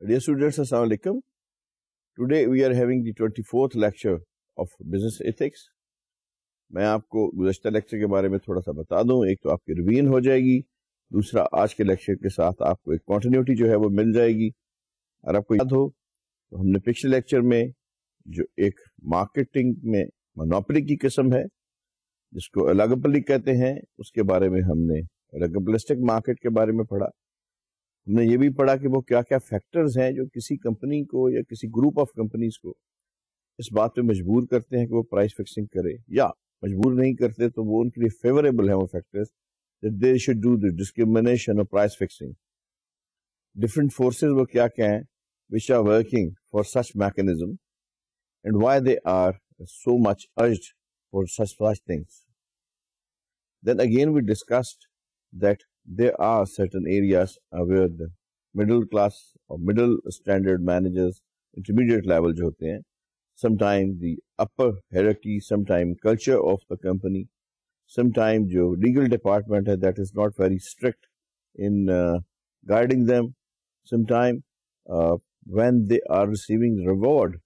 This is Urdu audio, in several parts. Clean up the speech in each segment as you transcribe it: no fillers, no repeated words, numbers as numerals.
Dear students, Assalamu alaikum. Today we are having the 24th lecture of business ethics. मैं आपको गुज़श्ता लेक्चर के बारे में थोड़ा सा बता दूं. एक तो आपकी रिवीजन हो जाएगी, दूसरा आज के लेक्चर के साथ आपको एक कंटिन्यूटी जो है वो मिल जाएगी. और आपको याद हो तो हमने पिछले लेक्चर में जो एक मार्केटिंग में मोनोपोली की किस्म है जिसको ओलिगोपोली कहते हैं, उसके बारे में हमने ओलिगोपोलिस्टिक मार्केट के बारे में पढ़ा. हमने ये भी पढ़ा कि वो क्या क्या फैक्टर्स हैं जो किसी कंपनी को या किसी ग्रुप ऑफ कंपनीज को इस बात पे मजबूर करते हैं कि वो प्राइस फिक्सिंग करे, या मजबूर नहीं करते तो वो उनके लिए फेवरेबल है वो factors that they should do the discrimination और प्राइस फिक्सिंग. डिफरेंट फोर्सेस वो क्या क्या हैं which are working for such mechanism and why they are so much urged for such things. Then again we discussed that there are certain areas where the middle class or middle standard managers, intermediate level jo hote hain, sometimes the upper hierarchy, sometimes culture of the company, sometimes jo legal department hai that is not very strict in guiding them, sometimes when they are receiving reward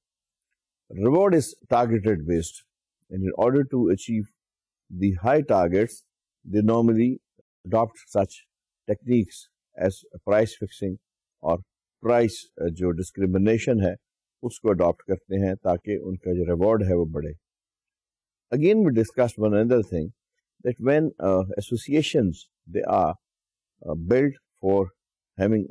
is targeted based, and in order to achieve the high targets they normally adopt such techniques as price fixing or price जो discrimination है उसको adopt करते हैं ताकि उनका जो reward है वो बढ़े. Again we discussed one another thing that when associations they are built for having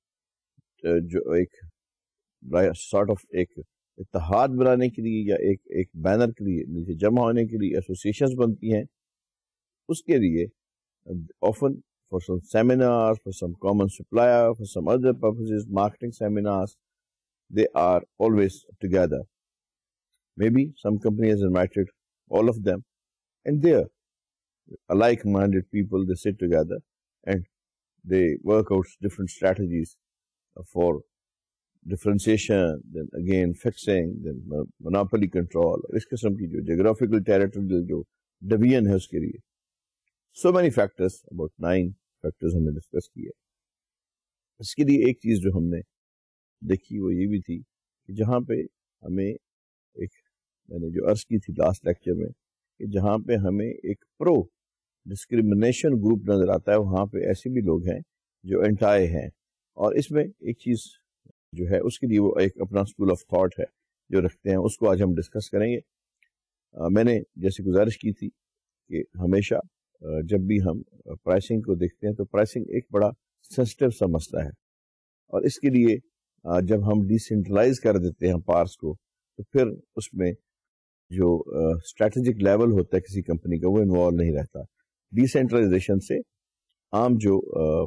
जो एक sort of एक इत्तेहाद बनाने के लिए या एक बैनर के लिए नीचे जमा होने के लिए एसोसिएशंस बनती हैं, उसके लिए often for some seminars, for some common supplier, for some other purposes, marketing seminars, they are always together. Maybe some company has invited all of them, and there like-minded people, they sit together and they work out different strategies for differentiation, then again fixing, then monopoly control. इस किस्म की जो geographical territorial जो division है उसके लिए so many factors, about 9 factors हमने डिस्कस किए. इसके लिए एक चीज जो हमने देखी वो ये भी थी कि जहाँ पे हमें एक, मैंने जो अर्ज की थी लास्ट लेक्चर में, कि जहाँ पे हमें एक प्रो डिस्क्रिमिनेशन ग्रुप नजर आता है वहाँ पे ऐसे भी लोग हैं जो एंटाई हैं. और इसमें एक चीज जो है उसके लिए वो एक अपना स्कूल ऑफ थॉट है जो रखते हैं, उसको आज हम डिस्कस करेंगे. मैंने जैसे गुजारिश की थी कि हमेशा जब भी हम प्राइसिंग को देखते हैं तो प्राइसिंग एक बड़ा सेंसिटिव सा मसला है, और इसके लिए जब हम डिसेंट्रलाइज कर देते हैं पार्ट्स को तो फिर उसमें जो स्ट्रेटेजिक लेवल होता है किसी कंपनी का वो इन्वॉल्व नहीं रहता. डिसेंट्रलाइजेशन से आम जो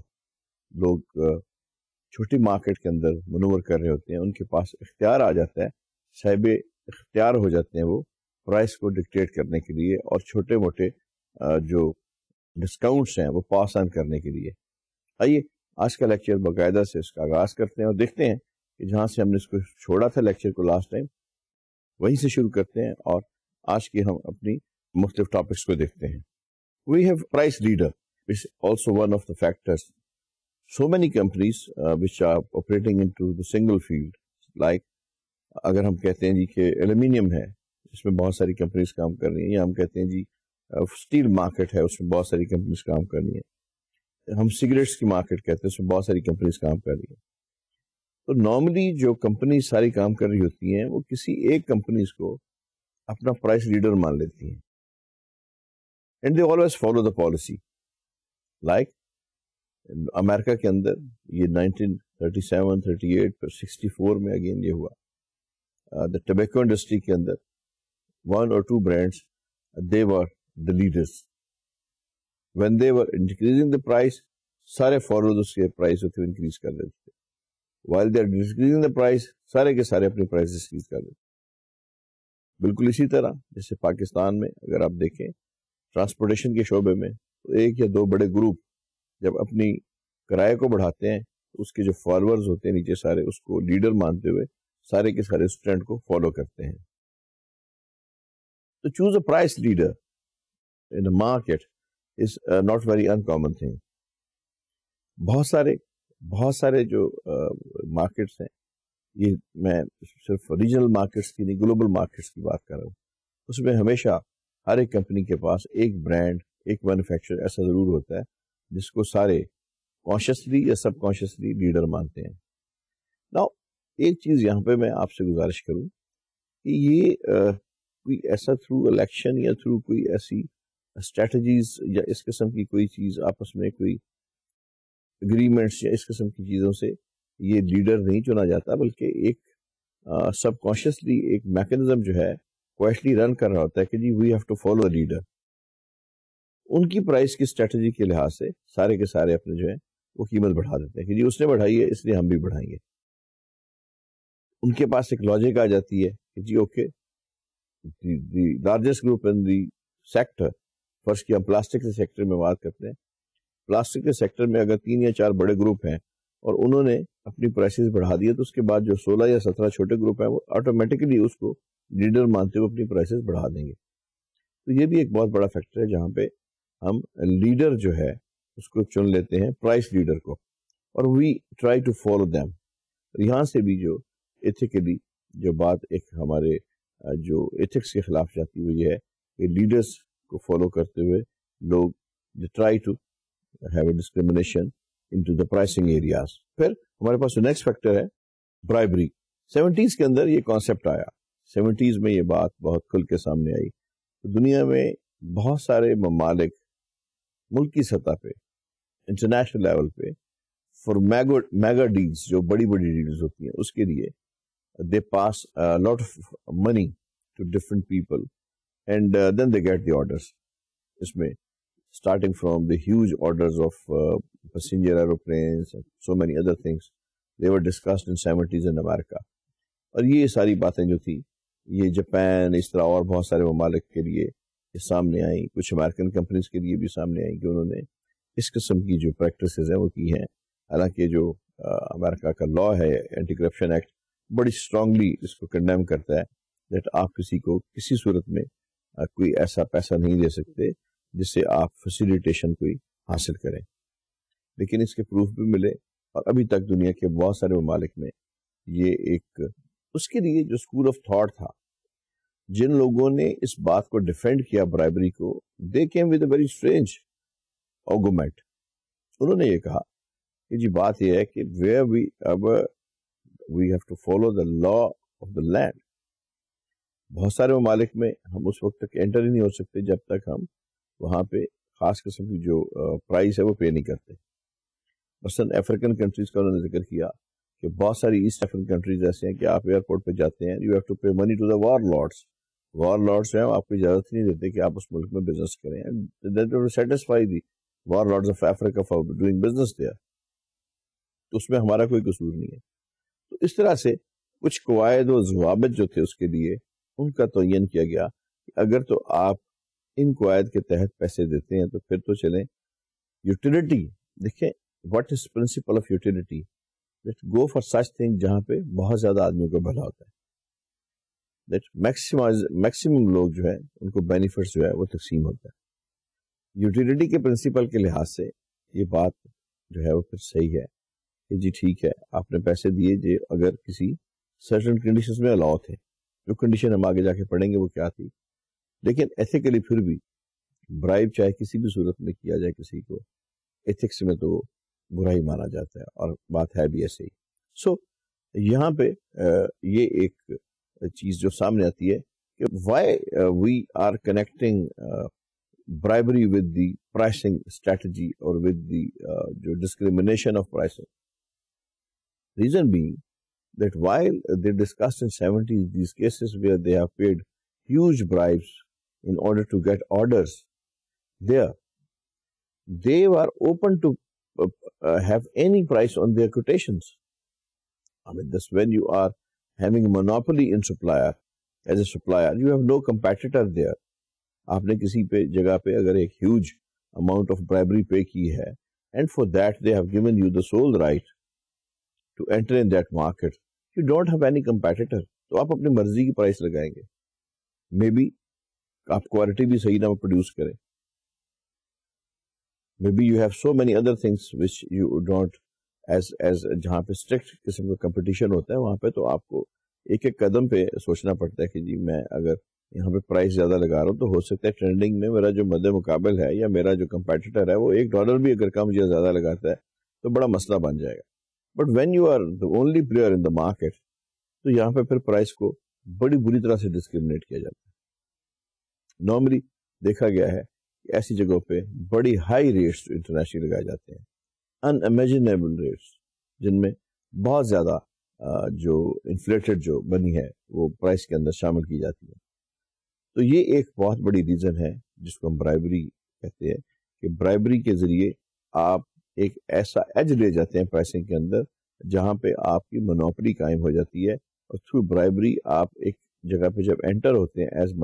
लोग छोटी मार्केट के अंदर मनूवर कर रहे होते हैं उनके पास इख्तियार आ जाता है, साहिब इख्तियार हो जाते हैं वो प्राइस को डिक्टेट करने के लिए और छोटे मोटे जो डिस्काउंट्स हैं वो पास ऑन करने के लिए. आइए आज का लेक्चर बाकायदा से इसका आगाज करते हैं और देखते हैं कि जहाँ से हमने इसको छोड़ा था लेक्चर को लास्ट टाइम वहीं से शुरू करते हैं और आज के हम अपनी मुख्तलिफ टॉपिक्स को देखते हैं. We have price leader is also one of the factors. So many companies which are operating into the single field, like अगर हम कहते हैं जी कि एल्यूमिनियम है इसमें बहुत सारी कंपनीज काम कर रही हैं, या हम कहते हैं जी स्टील मार्केट है उसमें बहुत सारी कंपनीज काम कर रही हैं, हम सिगरेट्स की मार्केट कहते हैं उसमें बहुत सारी कंपनीज काम कर रही हैं. तो नॉर्मली जो कंपनी सारी काम कर रही होती हैं वो किसी एक कंपनीज को अपना प्राइस लीडर मान लेती हैं, and they always follow the policy. Like America के अंदर ये 1937, 38 पर 64 में अगेन ये हुआ. द टोबैको इंडस्ट्री के अंदर 1 or 2 brands they were the leaders. When they were increasing the price, सारे फॉलो उसके प्राइस होते इंक्रीज कर देते थे. While they are decreasing the price, सारे के सारे अपनी प्राइस इंक्रीज कर देते. बिल्कुल इसी तरह जैसे पाकिस्तान में अगर आप देखें ट्रांसपोर्टेशन के शोबे में तो 1 या 2 बड़े ग्रुप जब अपनी किराए को बढ़ाते हैं तो उसके जो फॉलोअर्स होते हैं नीचे सारे उसको लीडर मानते हुए सारे के सारे उस ट्रेंड को फॉलो करते हैं. तो choose a price leader in a market is not very uncommon thing. बहुत सारे जो मार्केट्स हैं یہ میں صرف ریجنل مارکیٹس کی نہیں گلوبل مارکیٹس کی بات کر رہا ہوں، اس میں ہمیشہ ہر ایک کمپنی کے پاس ایک برانڈ، ایک مینوفیکچرر ایسا ضرور ہوتا ہے جس کو سارے کانشیسلی یا سب کانشیسلی لیڈر مانتے ہیں. نا ایک چیز یہاں پہ میں آپ سے گزارش کروں کہ یہ کوئی ایسا تھرو الیکشن یا تھرو کوئی ایسی اسٹریٹجیز یا اس قسم کی کوئی چیز آپس میں کوئی اگریمنٹس یا اس قسم کی چیزوں سے یہ لیڈر نہیں چنا جاتا، بلکہ ایک سب کانشیسلی ایک میکنزم جو ہے کوائٹلی رن کر رہا ہوتا ہے کہ جی we have to follow leader. ان کی پرائس کی اسٹریٹجی کے لحاظ سے سارے کے سارے اپنے جو ہے وہ قیمت بڑھا دیتے ہیں کہ جی اس نے بڑھائی ہے اس لیے ہم بھی بڑھائیں گے. ان کے پاس ایک لاجک آ جاتی ہے کہ جی okay the largest group in the sector, فرض کی ہم پلاسٹک کے سیکٹر میں بات کرتے ہیں، پلاسٹک کے سیکٹر میں اگر 3 یا 4 بڑے گروپ ہیں اور انہوں نے اپنی پرائسز بڑھا دی تو اس کے بعد جو 16 یا 17 چھوٹے گروپ ہیں وہ آٹومیٹکلی اس کو لیڈر مانتے ہوئے اپنی پرائسز بڑھا دیں گے. تو یہ بھی ایک بہت بڑا فیکٹر ہے جہاں پہ ہم لیڈر جو ہے اس کو چن لیتے ہیں، پرائس لیڈر کو، اور we try to follow them. یہاں سے بھی جو ایتھیکلی جو بات ایک ہمارے جو ایتھکس کے خلاف جاتی ہوئی ہے کہ لیڈرز کو فالو کرتے ہوئے لوگ try to have a discrimination into the pricing areas. پھر ہمارے پاس نیکسٹ فیکٹر ہے برائبری. 70s کے اندر یہ کانسیپٹ آیا، 70s میں یہ بات بہت کھل کے سامنے آئی. دنیا میں بہت سارے ممالک ملکی سطح پہ انٹرنیشنل لیول پہ فار میگا ڈیلز، جو بڑی بڑی ڈیلز ہوتی ہیں، اس کے لیے they pass a lot of money to different people and then they get the orders. اس میں starting from the huge orders of passenger aeroplanes and so many other things they were discussed in 70s in America. اور یہ ساری باتیں جو تھی یہ جاپان اس طرح اور بہت سارے ممالک کے لیے یہ سامنے آئیں، کچھ امریکن کمپنیز کے لیے بھی سامنے آئیں کہ انہوں نے اس قسم کی جو پریکٹسز ہیں وہ کی ہیں. حالانکہ جو امریکہ کا لا ہے اینٹی کرپشن ایکٹ بڑی اسٹرانگلی اس کو کنڈیم کرتا ہے دیٹ آپ کسی کو کسی صورت میں کوئی ایسا پیسہ نہیں دے سکتے جس سے آپ فیسیلیٹیشن کوئی حاصل کریں. لیکن اس کے پروف بھی ملے اور ابھی تک دنیا کے بہت سارے ممالک میں یہ ایک اس کے لیے جو اسکول آف تھاٹ تھا، جن لوگوں نے اس بات کو ڈیفینڈ کیا برائبری کو، they came with a very strange argument. انہوں نے یہ کہا کہ جی بات یہ ہے کہ where we have to follow the law of the land. بہت سارے ممالک میں ہم اس وقت تک انٹر ہی نہیں ہو سکتے جب تک ہم وہاں پہ خاص قسم کی جو پرائز ہے وہ پے نہیں کرتے. مثلاً افریقن کنٹریز کا انہوں نے ذکر کیا کہ بہت ساری ایسٹ افریقن کنٹریز ایسے ہیں کہ آپ ایئرپورٹ پہ جاتے ہیں، you have to pay money to the warlords. Warlords جو ہیں آپ کو اجازت نہیں دیتے کہ آپ اس ملک میں بزنس کریں. That will satisfy the warlords of Africa for doing business there. تو اس میں ہمارا کوئی قصور نہیں ہے. تو اس طرح سے کچھ قواعد و ضوابط جو تھے اس کے لیے ان کا تعین کیا گیا کہ اگر تو آپ ان قواعد کے تحت پیسے دیتے ہیں تو پھر تو چلیں. یوٹیلیٹی دیکھیں، what is principle of utility, let go for such thing جہاں پہ بہت زیادہ آدمیوں کو بھلا ہوتا ہے، دیٹ میکسیمم لوگ جو ہے ان کو بینیفٹس جو ہے وہ تقسیم ہوتا ہے. یوٹیلیٹی کے پرنسپل کے لحاظ سے یہ بات جو ہے وہ پھر صحیح ہے کہ جی ٹھیک ہے آپ نے پیسے دیے جی اگر کسی سرٹن کنڈیشنز میں الاؤ تھے، جو کنڈیشن ہم آگے جا کے پڑھیں گے وہ کیا تھی. لیکن ایتھیکلی پھر بھی برائب چاہے کسی بھی صورت میں کیا جائے کسی کو، ایتھکس میں تو برائی مانا جاتا ہے اور بات ہے بھی ایسے ہی. سو یہاں پہ یہ ایک چیز جو سامنے آتی ہے کہ why we are connecting bribery with the pricing strategy or with the discrimination of pricing. Reason being that while they discussed in 70s these cases where they have paid huge bribes in order to get orders there, they were open to have any price on their quotations. I mean, this when you are having a monopoly in supplier, as a supplier, you have no competitor there. آپ نے کسی پہ جگہ پہ اگر ایک huge amount of bribery pay کی ہے and for that they have given you the sole right to enter in that market, you don't have any competitor, تو آپ اپنی مرضی کی پرائس لگائیں گے. مے بی آپ کوالٹی بھی صحیح نہ پروڈیوس کریں، maybe you have so many other things which you don't as جہاں پہ اسٹرکٹ قسم کا کمپٹیشن ہوتا ہے وہاں پہ تو آپ کو ایک ایک قدم پہ سوچنا پڑتا ہے کہ جی میں اگر یہاں پہ پرائس زیادہ لگا رہا ہوں تو ہو سکتا ہے ٹرینڈنگ میں میرا جو مد مقابل ہے یا میرا جو کمپیٹیٹر ہے وہ $1 بھی اگر کم یا زیادہ لگاتا ہے تو بڑا مسئلہ بن جائے گا. But when you are the only player in the market تو یہاں پہ پھر پرائس کو بڑی بری طرح سے ڈسکریمنیٹ کیا جاتا ہے. نارملی دیکھا گیا ہے کہ ایسی جگہوں پہ بڑی ہائی ریٹس انٹرنیشنل لگائے جاتے ہیں, ان امیجنیبل ریٹس, جن میں بہت زیادہ جو انفلیٹڈ جو بنی ہے وہ پرائس کے اندر شامل کی جاتی ہے. تو یہ ایک بہت بڑی ریزن ہے جس کو ہم برائبری کہتے ہیں کہ برائبری کے ذریعے آپ ایک ایسا ایج لے جاتے ہیں پرائسنگ کے اندر جہاں پہ آپ کی مونوپلی قائم ہو جاتی ہے, اور تھرو برائبری آپ ایک جگہ پہ جب انٹر ہوتے ہیں ایز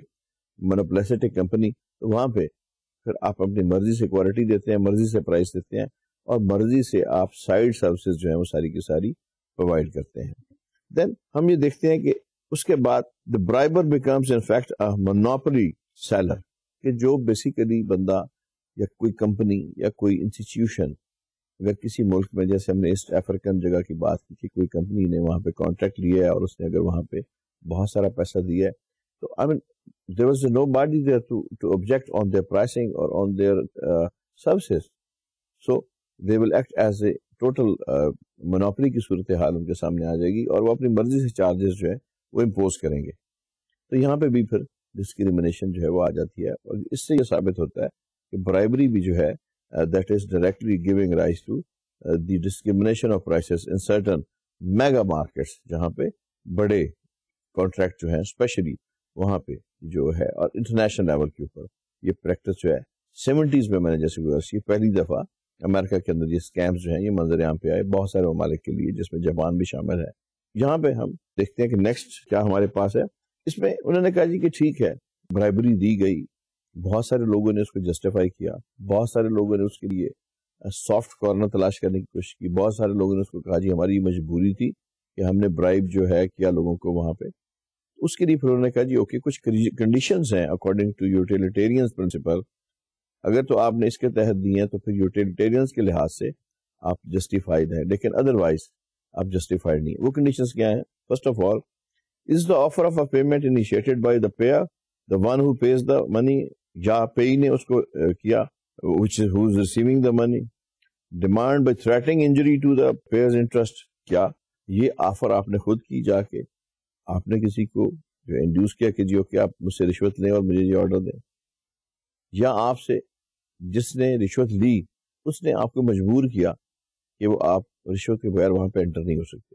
مونوپلیسٹک کمپنی تو وہاں پہ پھر آپ اپنی مرضی سے کوالٹی دیتے ہیں, مرضی سے پرائس دیتے ہیں, اور مرضی سے آپ سائڈ سروسز جو ہیں وہ ساری کی ساری پرووائڈ کرتے ہیں. دین ہم یہ دیکھتے ہیں کہ اس کے بعد the briber becomes in fact a monopoly seller, کہ جو بیسیکلی بندہ یا کوئی کمپنی یا کوئی انسٹیٹیوشن اگر کسی ملک میں, جیسے ہم نے ایسٹ افریقن جگہ کی بات کی کہ کوئی کمپنی نے وہاں پہ کانٹریکٹ لیا ہے اور اس نے اگر وہاں پہ بہت سارا پیسہ دیا ہے تو I mean there was nobody there to object on their pricing or on their services, so they will act as a total monopoly کی صورتحال ان کے سامنے آ جائے گی اور وہ اپنی مرضی سے چارجز جو ہے وہ امپوز کریں گے. تو یہاں پہ بھی پھر ڈسکریمنیشن جو ہے وہ آ جاتی ہے, اور اس سے یہ ثابت ہوتا ہے کہ برائبری بھی جو ہے that is directly giving rise to the discrimination of prices in certain mega markets, جہاں پہ بڑے کانٹریکٹ جو ہیں اسپیشلی وہاں پہ جو ہے, اور انٹرنیشنل لیول کے اوپر یہ پریکٹس جو ہے 70s میں نے جیسے گزارا پہلی دفعہ امریکہ کے اندر یہ اسکیمز جو ہیں یہ منظر عام پہ آئے بہت سارے ممالک کے لیے جس میں جاپان بھی شامل ہے. یہاں پہ ہم دیکھتے ہیں کہ نیکسٹ کیا ہمارے پاس ہے. اس میں انہوں نے کہا جی کہ ٹھیک ہے برائبری دی گئی, بہت سارے لوگوں نے اس کو جسٹیفائی کیا, بہت سارے لوگوں نے اس کے لیے سافٹ کارنر تلاش کرنے کی کوشش کی, بہت سارے لوگوں نے اس کو کہا جی ہماری مجبوری تھی کہ ہم نے برائب جو ہے کیا لوگوں کو وہاں پہ. اس کے لیے پھر انہوں نے کہا جی اوکے کچھ کنڈیشنز ہیں اکارڈنگ ٹو یوٹیلیٹیرین پرنسپل, اگر تو آپ نے اس کے تحت دی ہیں تو پھر یوٹیلیٹیرینز کے لحاظ سے آپ جسٹیفائڈ ہیں, لیکن ادروائز آپ جسٹیفائڈ نہیں. وہ کنڈیشنز کیا ہیں؟ First of all, is the offer of a payment initiated by the payer the one who pays the money, یا پیئی نے اس کو کیا which is who is receiving the money. Demand by threatening injury to the payer's interest, کیا یہ آفر آپ نے خود کی جا کے آپ نے کسی کو جو انڈیوس کیا کہ جی اوکے آپ مجھ سے رشوت لیں اور مجھے یہ آرڈر دیں, یا آپ سے جس نے رشوت لی اس نے آپ کو مجبور کیا کہ وہ آپ رشوت کے بغیر وہاں پہ انٹر نہیں ہو سکتے.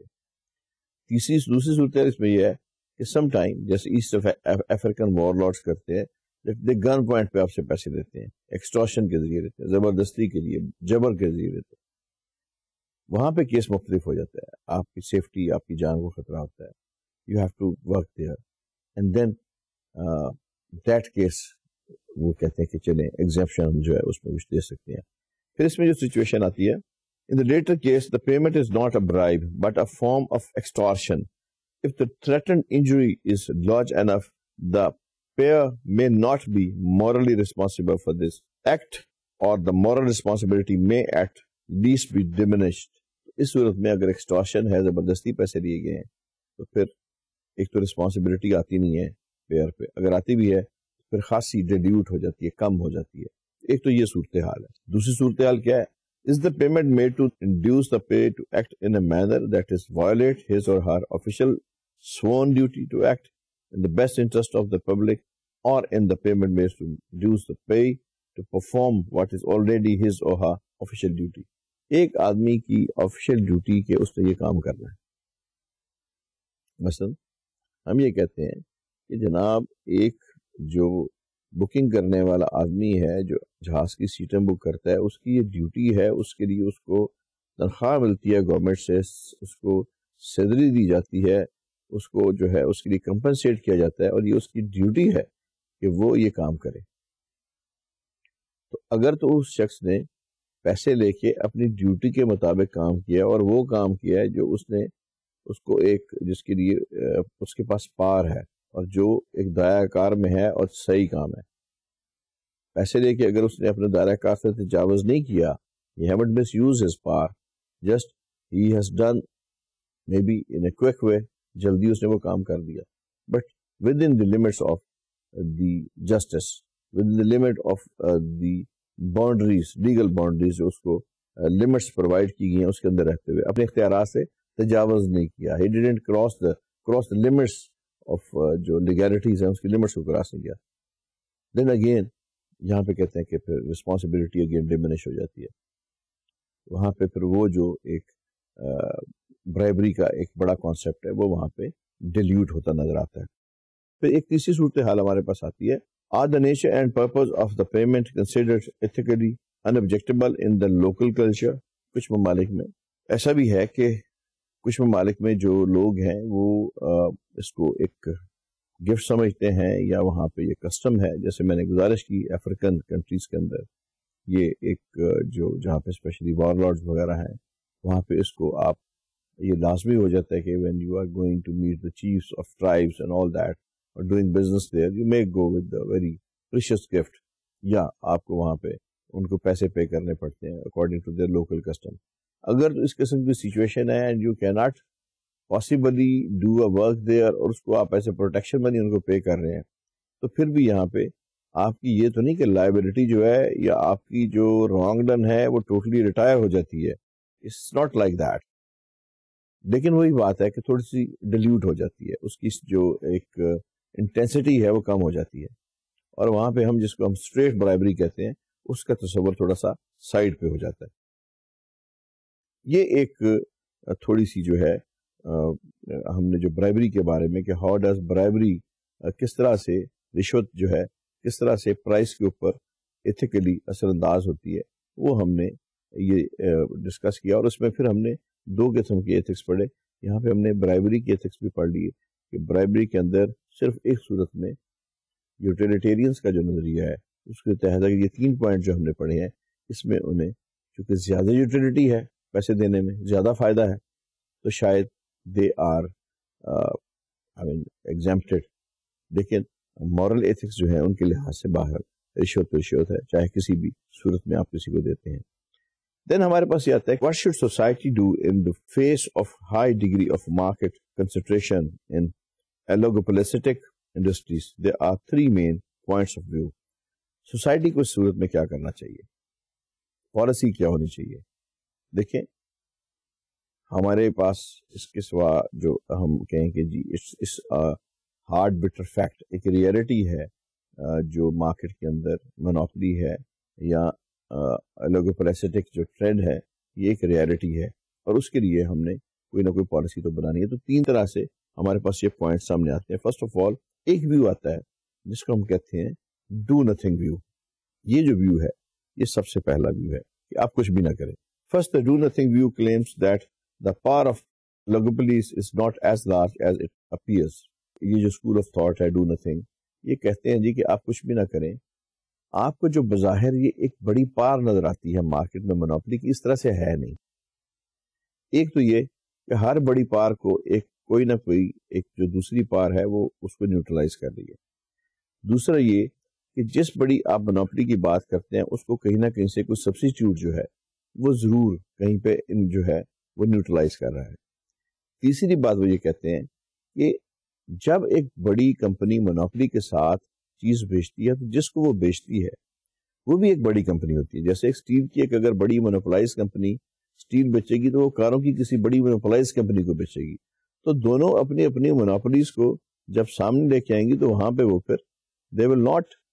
دوسری صورتحال اس میں یہ ہے کہ سم ٹائم جیسے ایسٹ افریقن وار لارڈس کرتے ہیں, گن پوائنٹ پہ آپ سے پیسے دیتے ہیں, ایکسٹورشن کے ذریعے دیتے ہیں, زبردستی کے لیے, جبر کے ذریعے دیتے ہیں. وہاں پہ کیس مختلف ہو جاتا ہے, آپ کی سیفٹی, آپ کی جان کو خطرہ ہوتا ہے, you have to work there, and then that case وہ کہتے ہیں کہ چلیں ایگزیپشن جو ہے اس میں کچھ دے سکتے ہیں. پھر اس میں جو سچویشن آتی ہے, in the later case the payment is not a bribe but a form of extortion. If the threatened injury is large enough, the payer may not be morally responsible for this act, or the moral responsibility may at least be diminished. اس صورت میں اگر ایکسٹورشن ہے, زبردستی پیسے دیے گئے ہیں, تو پھر ایک تو رسپانسبلٹی آتی نہیں ہے پیئر پہ, اگر آتی بھی ہے پھر خاصی ڈیلیوٹ ہو جاتی ہے, کم ہو جاتی ہے. ایک تو یہ صورتحال ہے. دوسری صورتحال کیا ہے, is the payment made to induce the payer to act in a manner that is violate his or her official sworn duty to act in the best interest of the public, or in the payment made to induce the pay to perform what is already his or her official duty. ایک آدمی کی آفیشیل ڈیوٹی کہ اس نے یہ کام کرنا ہے. مثلا ہم یہ کہتے ہیں کہ جناب ایک جو بکنگ کرنے والا آدمی ہے, جو جہاز کی سیٹیں بک کرتا ہے, اس کی یہ ڈیوٹی ہے, اس کے لیے اس کو تنخواہ ملتی ہے گورنمنٹ سے, اس کو سیلری دی جاتی ہے, اس کو جو ہے اس کے لیے کمپنسیٹ کیا جاتا ہے, اور یہ اس کی ڈیوٹی ہے کہ وہ یہ کام کرے. تو اگر تو اس شخص نے پیسے لے کے اپنی ڈیوٹی کے مطابق کام کیا, اور وہ کام کیا ہے جو اس نے اس کو ایک جس کے لیے اس کے پاس پار ہے, اور جو ایک دائرہ کار میں ہے اور صحیح کام ہے, پیسے لے کے اگر اس نے اپنے دائرہ کار سے تجاوز نہیں کیا, یہ haven't misuse his power, just he has done maybe in a quick way, جلدی اس نے وہ کام کر دیا, but within the limits of the justice, within the limit of the boundaries, legal boundaries جو اس کو لمٹس پرووائڈ کی گئی ہیں اس کے اندر رہتے ہوئے اپنے اختیارات سے تجاوز نہیں کیا. He didn't cross the limits of جو لیگیلٹیز ہیں اس کی لمٹس کو کراس نہیں کیا. دین اگین یہاں پہ کہتے ہیں کہ پھر رسپانسبلٹی اگین ڈیمینش ہو جاتی ہے. وہاں پہ پھر وہ جو ایک برائبری کا ایک بڑا کانسیپٹ ہے وہ وہاں پہ ڈیلیوٹ ہوتا نظر آتا ہے. پھر ایک تیسری صورتحال ہمارے پاس آتی ہے, are the nature and purpose of the payment considered ethically unobjectionable in the local culture. کچھ ممالک میں ایسا بھی ہے کہ کچھ ممالک میں جو لوگ ہیں وہ اس کو ایک گفٹ سمجھتے ہیں یا وہاں پہ یہ کسٹم ہے. جیسے میں نے گزارش کی افریقن کنٹریز کے اندر یہ ایک جو جہاں پہ اسپیشلی وار لارڈز وغیرہ ہیں وہاں پہ اس کو آپ یہ لازمی ہو جاتا ہے کہ when you are going to meet the chiefs of tribes and all that اور doing business there you may go with very precious gift, یا آپ کو وہاں پہ ان کو پیسے پے کرنے پڑتے ہیں according to their local custom. اگر اس قسم کی سچویشن ہے and you can not possibly do a work there اور اس کو آپ ایسے پروٹیکشن منی ان کو پے کر رہے ہیں تو پھر بھی یہاں پہ آپ کی یہ تو نہیں کہ لائبلٹی جو ہے یا آپ کی جو رانگ ڈن ہے وہ ٹوٹلی ریٹائر ہو جاتی ہے. It's not like that. لیکن وہی بات ہے کہ تھوڑی سی ڈیلیوٹ ہو جاتی ہے, اس کی جو ایک انٹینسٹی ہے وہ کم ہو جاتی ہے, اور وہاں پہ ہم جس کو ہم اسٹریٹ برائبری کہتے ہیں اس کا تصور تھوڑا سا سائڈ پہ ہو جاتا ہے. یہ ایک تھوڑی سی جو ہے ہم نے جو برائبری کے بارے میں کہ ہاؤ ڈز برائبری, کس طرح سے رشوت جو ہے کس طرح سے پرائس کے اوپر ایتھیکلی اثر انداز ہوتی ہے وہ ہم نے یہ ڈسکس کیا. اور اس میں پھر ہم نے دو قسم کے ایتھکس پڑھے. یہاں پہ ہم نے برائبری کے ایتھکس بھی پڑھ لیے کہ برائبری کے اندر صرف ایک صورت میں یوٹیلیٹیرینس کا جو نظریہ ہے اس کے تحت یہ 3 پوائنٹ جو ہم نے پڑھے ہیں اس میں انہیں چونکہ زیادہ یوٹیلیٹی ہے پیسے دینے میں زیادہ فائدہ ہے تو شاید دے آر ایگزیمپٹڈ. لیکن مورل ایتھکس جو ہے ان کے لحاظ سے باہر رشوت تو رشوت ہے چاہے کسی بھی صورت میں آپ کسی کو دیتے ہیں. دین ہمارے پاس یہ آتا ہے what should society do in the face of high degree of market concentration in oligopolistic industries. There are 3 main points of view. Society کو اس صورت میں کیا کرنا چاہیے, پالیسی کیا ہونی چاہیے. دیکھیں ہمارے پاس اس کے سوا جو ہم کہیں کہ جی اس ہارڈ بٹر فیکٹ ایک ریئلٹی ہے جو مارکیٹ کے اندر مونوپلی ہے یا الیگوپولیسٹک جو ٹرینڈ ہے یہ ایک ریئلٹی ہے اور اس کے لیے ہم نے کوئی نہ کوئی پالیسی تو بنانی ہے. تو 3 طرح سے ہمارے پاس یہ پوائنٹ سامنے آتے ہیں. فرسٹ آف آل ایک ویو آتا ہے جس کو ہم کہتے ہیں ڈو نتھنگ ویو. یہ جو ویو ہے یہ سب سے پہلا ویو ہے کہ آپ کچھ بھی نہ کریں. First do nothing view claims that the power of oligopolies is not as large as it appears. یہ جو اسکول آف تھاٹ ہے ڈو نتھنگ یہ کہتے ہیں جی کہ آپ کچھ بھی نہ کریں. آپ کو جو بظاہر یہ ایک بڑی پار نظر آتی ہے مارکیٹ میں مونوپلی کی, اس طرح سے ہے نہیں. ایک تو یہ کہ ہر بڑی پار کو ایک کوئی نہ کوئی ایک جو دوسری پار ہے وہ اس کو نیوٹرلائز کر رہی ہے. دوسرا یہ کہ جس بڑی آپ مونوپلی کی بات کرتے ہیں اس کو کہیں نہ کہیں سے کوئی سبسٹیٹیوٹ جو ہے وہ ضرور کہیں پہ جو ہے وہ نیوٹرلائز کر رہا ہے. تیسری بات وہ یہ کہتے ہیں کہ جب ایک بڑی کمپنی مونوپلی کے ساتھ چیز بیچتی ہے تو جس کو وہ بیچتی ہے وہ بھی ایک بڑی کمپنی ہوتی ہے. جیسے ایک اسٹیل کی ایک اگر بڑی مونوپلائز کمپنی اسٹیل بیچے گی تو وہ کاروں کی کسی بڑی مونوپلائز کمپنی کو بیچے گی. تو دونوں اپنی اپنی مونوپلیز کو جب سامنے لے کے آئیں گی تو وہاں پہ وہ پھر they will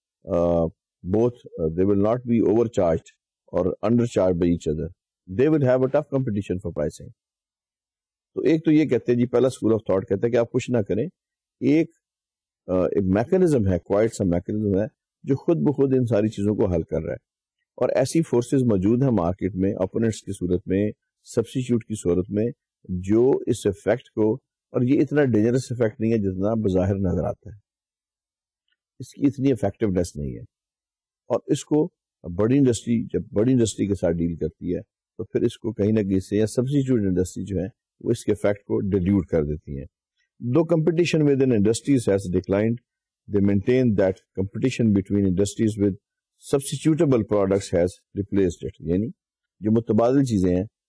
not be overcharged or undercharged by each other. They will have a tough competition for pricing. تو ایک تو یہ کہتے ہیں جی پہلا اسکول آف تھاٹ کہتا ہے کہ آپ کچھ نہ کریں. ایک میکانزم ہے کوائٹ سا میکانزم ہے جو خود بخود ان ساری چیزوں کو حل کر رہا ہے اور ایسی فورسز موجود ہیں مارکیٹ میں اپوننٹس کی صورت میں سبسٹیچیوٹ کی صورت میں جو اس ایفیکٹ کو, اور یہ اتنا ڈینجرس ایفیکٹ نہیں ہے جتنا بظاہر نظر آتا ہے, اس کی اتنی افیکٹونیس نہیں ہے. اور اس کو بڑی انڈسٹری جب بڑی انڈسٹری کے ساتھ ڈیل کرتی ہے تو پھر اس کو کہیں نہ کہیں سے یا سبسٹیچیوٹ انڈسٹری جو ہے وہ اس کے افیکٹ کو ڈیلیوٹ کر دیتی ہیں. دو competition within industries has declined, they maintain that competition between industries with substitutable products has replaced it. یعنی جو متبادل چیزیں ہیں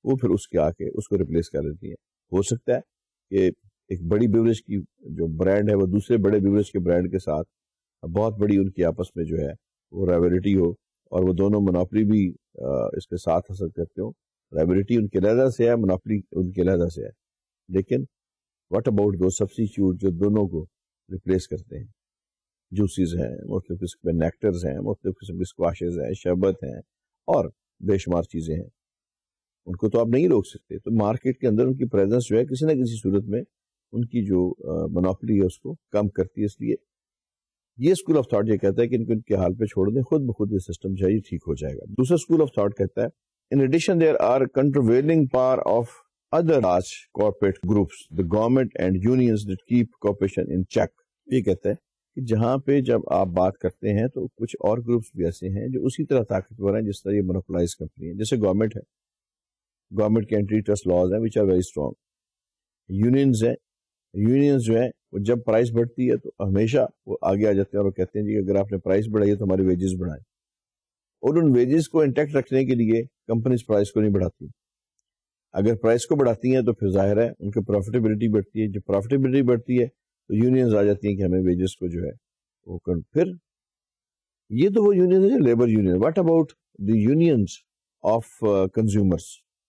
وہ پھر اس کے آ کے اس کو ریپلیس کر دیتی ہیں. ہو سکتا ہے کہ ایک بڑی بیوریج کی جو برانڈ ہے وہ دوسرے بڑے بیوریج کے برانڈ کے ساتھ بہت بڑی ان کی آپس میں جو ہے وہ رائیولٹی ہو اور وہ دونوں مناپلی بھی اس کے ساتھ حاصل کرتے ہوں. رائیولٹی ان کے لہجہ سے ہے, مناپلی ان کے لہجہ سے ہے, لیکن واٹ اباؤٹ دو سبسٹیچیوٹ جو دونوں کو ریپلیس کرتے ہیں؟ جوسیز ہیں, مختلف قسم کے نیکٹرز ہیں, مختلف قسم کے اسکواشز ہیں, شربت ہیں اور بے شمار چیزیں ہیں. ان کو تو آپ نہیں روک سکتے. تو مارکیٹ کے اندر ان کی پریزنس جو ہے کسی نہ کسی صورت میں ان کی جو مناپلی ہے اس کو کم کرتی ہے. اس لیے یہ اسکول آف تھاٹ یہ کہتا ہے کہ ان کے حال پہ چھوڑ دیں, خود بخود یہ سسٹم جو ہے یہ ٹھیک ہو جائے گا. دوسرا اسکول آف تھاٹ کہتا ہے in addition there are countervailing power of other large corporate groups, the government and unions that keep corporation in check. یہ کہتا ہے کہ جہاں پہ جب آپ بات کرتے ہیں تو کچھ اور گروپس بھی ایسے ہیں جو اسی طرح طاقتور ہیں جس طرح یہ مونوپولائز کمپنی ہے. جیسے گورنمنٹ ہے, گورنمنٹ کے اینٹی ٹرسٹ لاز ہیں which are very strong. Unions ہیں, یونینز جو ہیں وہ جب پرائز بڑھتی ہے تو ہمیشہ وہ آگے آ جاتے ہیں اور وہ کہتے ہیں جی اگر آپ نے پرائز بڑھائی ہے تو ہماری ویجز بڑھائیں. اور ان ویجز کو انٹیکٹ رکھنے کے لیے کمپنیز پرائز کو نہیں بڑھاتی. اگر پرائز کو بڑھاتی ہیں تو پھر ظاہر ہے ان کی پروفیٹیبلٹی بڑھتی ہے. جب پروفیٹیبلٹی بڑھتی ہے تو یونینز آ جاتی ہیں کہ ہمیں ویجز کو جو ہے وہ پھر یہ تو وہ یونین ہے labour union. What about the unions of consumers?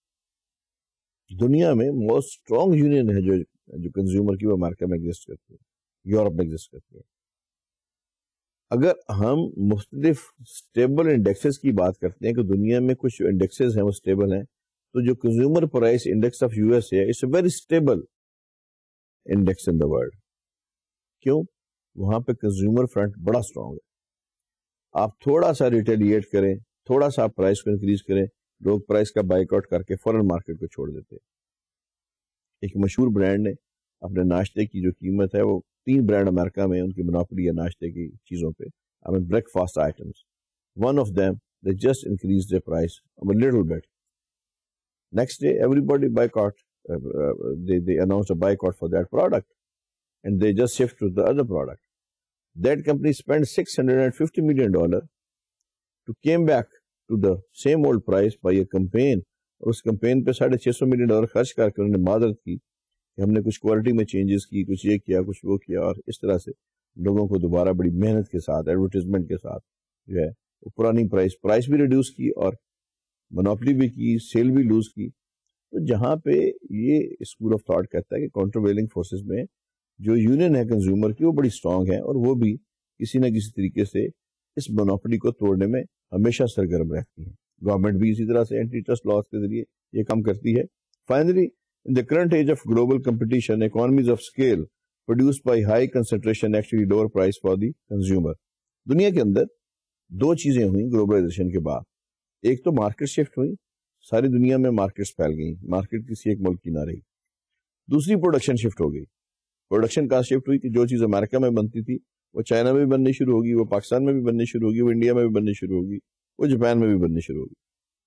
دنیا میں موسٹ اسٹرانگ یونین ہے جو کنزیومر کی وہ امریکہ میں ایگزسٹ کرتی ہے, یورپ میں ایگزسٹ کرتی ہے. اگر ہم مختلف اسٹیبل انڈیکسز کی بات کرتے ہیں کہ دنیا میں کچھ جو انڈیکسز ہیں وہ اسٹیبل ہیں, تو جو consumer price index of U S ہے it's a very stable index in the world. کیوں؟ وہاں پہ کنزیومر فرنٹ بڑا اسٹرانگ ہے. آپ تھوڑا سا ریٹیلیٹ کریں, تھوڑا سا آپ پرائس کو انکریز کریں, لوگ پرائس کا بائک آؤٹ کر کے فوراً مارکیٹ کو چھوڑ دیتے. ایک مشہور برانڈ نے اپنے ناشتے کی جو قیمت ہے وہ 3 برانڈ امریکہ میں ان کی مناپلی ہے ناشتے کی چیزوں پہ, breakfast items. One of them they just increased their price a little bit. Next day everybody boycott, they announced a boycott for that product and they just shift to the other product. That company spent $650 million to came back to the same old price by a campaign. اور اس کمپین پہ $650 ملین خرچ کر کے انہوں نے معذرت کی کہ ہم نے کچھ کوالٹی میں چینجز کی, کچھ یہ کیا, کچھ وہ کیا, اور اس طرح سے لوگوں کو دوبارہ بڑی محنت کے ساتھ ایڈورٹیزمنٹ کے ساتھ جو ہے وہ پرانی پرائس بھی ریڈیوس کی اور منوپلی بھی کی, سیل بھی لوز کی. تو جہاں پہ یہ اسکول آف تھاٹ کہتا ہے کہ کاؤنٹر ویلنگ فورسز میں جو یونین ہے کنزیومر کی وہ بڑی اسٹرانگ ہے اور وہ بھی کسی نہ کسی طریقے سے اس منوپلی کو توڑنے میں ہمیشہ سرگرم رہتی ہے. گورنمنٹ بھی اسی طرح سے اینٹی ٹرسٹ لاز کے ذریعے یہ کام کرتی ہے. Finally in the current age of global competition, economies of scale produced by high concentration actually lower price for the consumer. دنیا کے اندر 2 چیزیں ہوئیں گلوبلائزیشن کے بعد. ایک تو مارکیٹ شفٹ ہوئی, ساری دنیا میں مارکیٹس پھیل گئی, مارکیٹ کسی ایک ملک کی نہ رہی. دوسری پروڈکشن شفٹ ہو گئی. پروڈکشن کہاں شفٹ ہوئی کہ جو چیز امریکہ میں بنتی تھی وہ چائنا میں بھی بننی شروع ہوگی, وہ پاکستان میں بھی بننی شروع ہوگی, وہ انڈیا میں بھی بننی شروع ہوگی, وہ جاپان میں بھی بننی شروع ہوگی.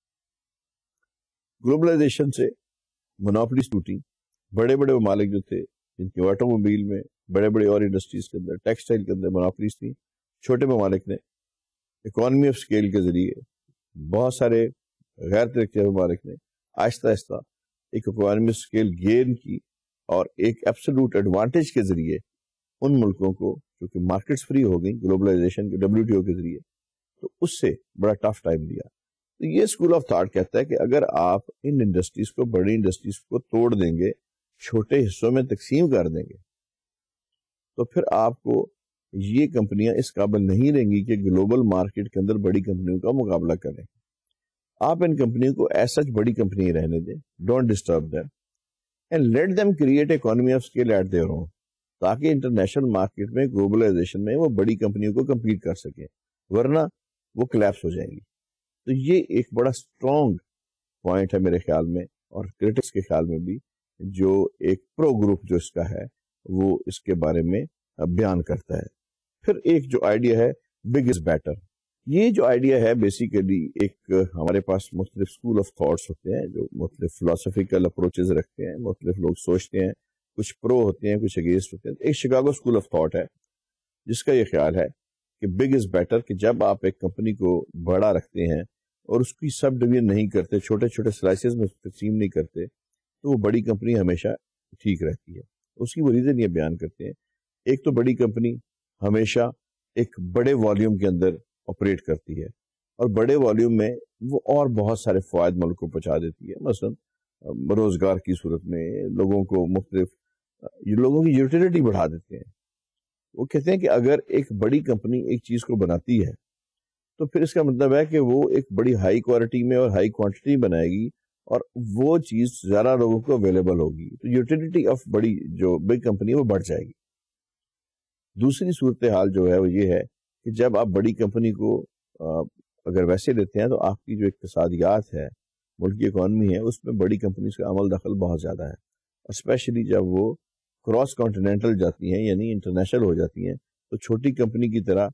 گلوبلائزیشن سے منوپلیز ٹوٹی. بڑے بڑے ممالک جو تھے جن کے آٹو موبائل میں, بڑے بڑے اور انڈسٹریز کے اندر, ٹیکسٹائل کے اندر منوپلیز تھیں, چھوٹے ممالک نے اکانومی آف اسکیل کے ذریعے, بہت سارے غیر ترقی یافتہ ممالک نے آہستہ آہستہ ایک اکانومی آف اسکیل گین کی اور ایک ایبسولوٹ ایڈوانٹیج کے ذریعے ان ملکوں کو, کیونکہ مارکیٹس فری ہو گئی گلوبلائزیشن کے WTO کے ذریعے, تو اس سے بڑا ٹف ٹائم دیا. تو یہ اسکول آف تھاٹ کہتا ہے کہ اگر آپ ان انڈسٹریز کو, بڑی انڈسٹریز کو توڑ دیں گے, چھوٹے حصوں میں تقسیم کر دیں گے, تو پھر آپ کو یہ کمپنیاں اس قابل نہیں رہیں گی کہ گلوبل مارکیٹ کے اندر بڑی کمپنیوں کا مقابلہ کریں. آپ ان کمپنیوں کو ایز سچ بڑی کمپنی رہنے دیں, don't disturb them and let them create economy of scale at their own, تاکہ انٹرنیشنل مارکیٹ میں گلوبلائزیشن میں وہ بڑی کمپنیوں کو کمپیٹ کر سکیں, ورنہ وہ کلیپس ہو جائیں گی. تو یہ ایک بڑا اسٹرانگ پوائنٹ ہے میرے خیال میں اور کرٹکس کے خیال میں بھی, جو ایک پرو گروپ جو اس کا ہے وہ اس کے بارے میں بیان کرتا ہے. پھر ایک جو آئیڈیا ہے بگ از بیٹر. یہ جو آئیڈیا ہے بیسیکلی ایک ہمارے پاس مختلف اسکول آف تھاٹس ہوتے ہیں جو مختلف فلاسفیکل اپروچز رکھتے ہیں, مختلف لوگ سوچتے ہیں, کچھ پرو ہوتے ہیں, کچھ اگینسٹ ہوتے ہیں. ایک شکاگو اسکول آف تھاٹ ہے جس کا یہ خیال ہے کہ بگ از بیٹر, کہ جب آپ ایک کمپنی کو بڑا رکھتے ہیں اور اس کی سب ڈویژن نہیں کرتے, چھوٹے چھوٹے سلائسز میں تقسیم نہیں کرتے, تو وہ بڑی کمپنی ہمیشہ ٹھیک رہتی ہے. اس کی وہ ریزن یہ بیان کرتے ہیں, ایک تو بڑی کمپنی ہمیشہ ایک بڑے والیوم کے اندر آپریٹ کرتی ہے, اور بڑے والیوم میں وہ اور بہت سارے فوائد ملک کو پہنچا دیتی ہے, مثلا روزگار کی صورت میں لوگوں کو مختلف لوگوں کی یوٹیلیٹی بڑھا دیتے ہیں. وہ کہتے ہیں کہ اگر ایک بڑی کمپنی ایک چیز کو بناتی ہے تو پھر اس کا مطلب ہے کہ وہ ایک بڑی ہائی کوالٹی میں اور ہائی کوانٹٹی بنائے گی, اور وہ چیز زیادہ لوگوں کو اویلیبل ہوگی, تو یوٹیلیٹی آف بڑی جو بگ کمپنی ہے وہ بڑھ جائے گی. دوسری صورتحال جو ہے وہ یہ ہے کہ جب آپ بڑی کمپنی کو اگر ویسے لیتے ہیں تو آپ کی جو اقتصادیات ہے, ملک کی اکانومی ہے, اس میں بڑی کمپنیز کا عمل دخل بہت زیادہ ہے, اسپیشلی جب وہ کراس کانٹیننٹل جاتی ہیں یعنی انٹرنیشنل ہو جاتی ہیں, تو چھوٹی کمپنی کی طرح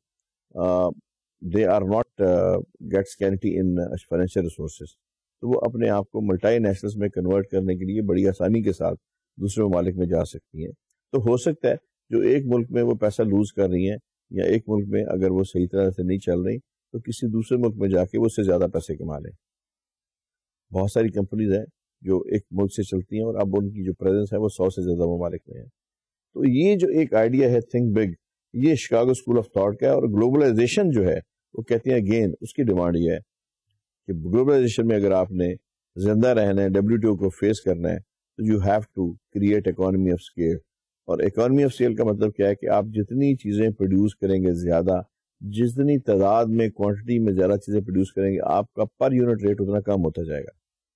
they are not get scarcity in financial resources, تو وہ اپنے آپ کو ملٹی نیشنلز میں کنورٹ کرنے کے لیے بڑی آسانی کے ساتھ دوسرے ممالک میں جا سکتی ہیں. تو ہو سکتا ہے جو ایک ملک میں وہ پیسہ لوز کر رہی ہیں, یا ایک ملک میں اگر وہ صحیح طرح سے نہیں چل رہی, تو کسی دوسرے ملک میں جا کے وہ اس سے زیادہ پیسے کما لیں. بہت ساری کمپنیز ہیں جو ایک ملک سے چلتی ہیں اور اب ان کی جو پریزنس ہے وہ 100 سے زیادہ ممالک میں ہے. تو یہ جو ایک آئیڈیا ہے تھنک بگ, یہ شکاگو اسکول آف تھاٹ کا ہے. اور گلوبلائزیشن جو ہے وہ کہتے ہیں اگین اس کی ڈیمانڈ یہ ہے کہ گلوبلائزیشن میں اگر آپ نے زندہ رہنا ہے, WTO کو فیس کرنا ہے, تو you have to create economy of scale. اور اکانومی آف اسکیل کا مطلب کیا ہے کہ آپ جتنی چیزیں پروڈیوس کریں گے زیادہ, جتنی تعداد میں کوانٹٹی میں زیادہ چیزیں پروڈیوس کریں گے, آپ کا پر یونٹ ریٹ اتنا کم ہوتا جائے گا.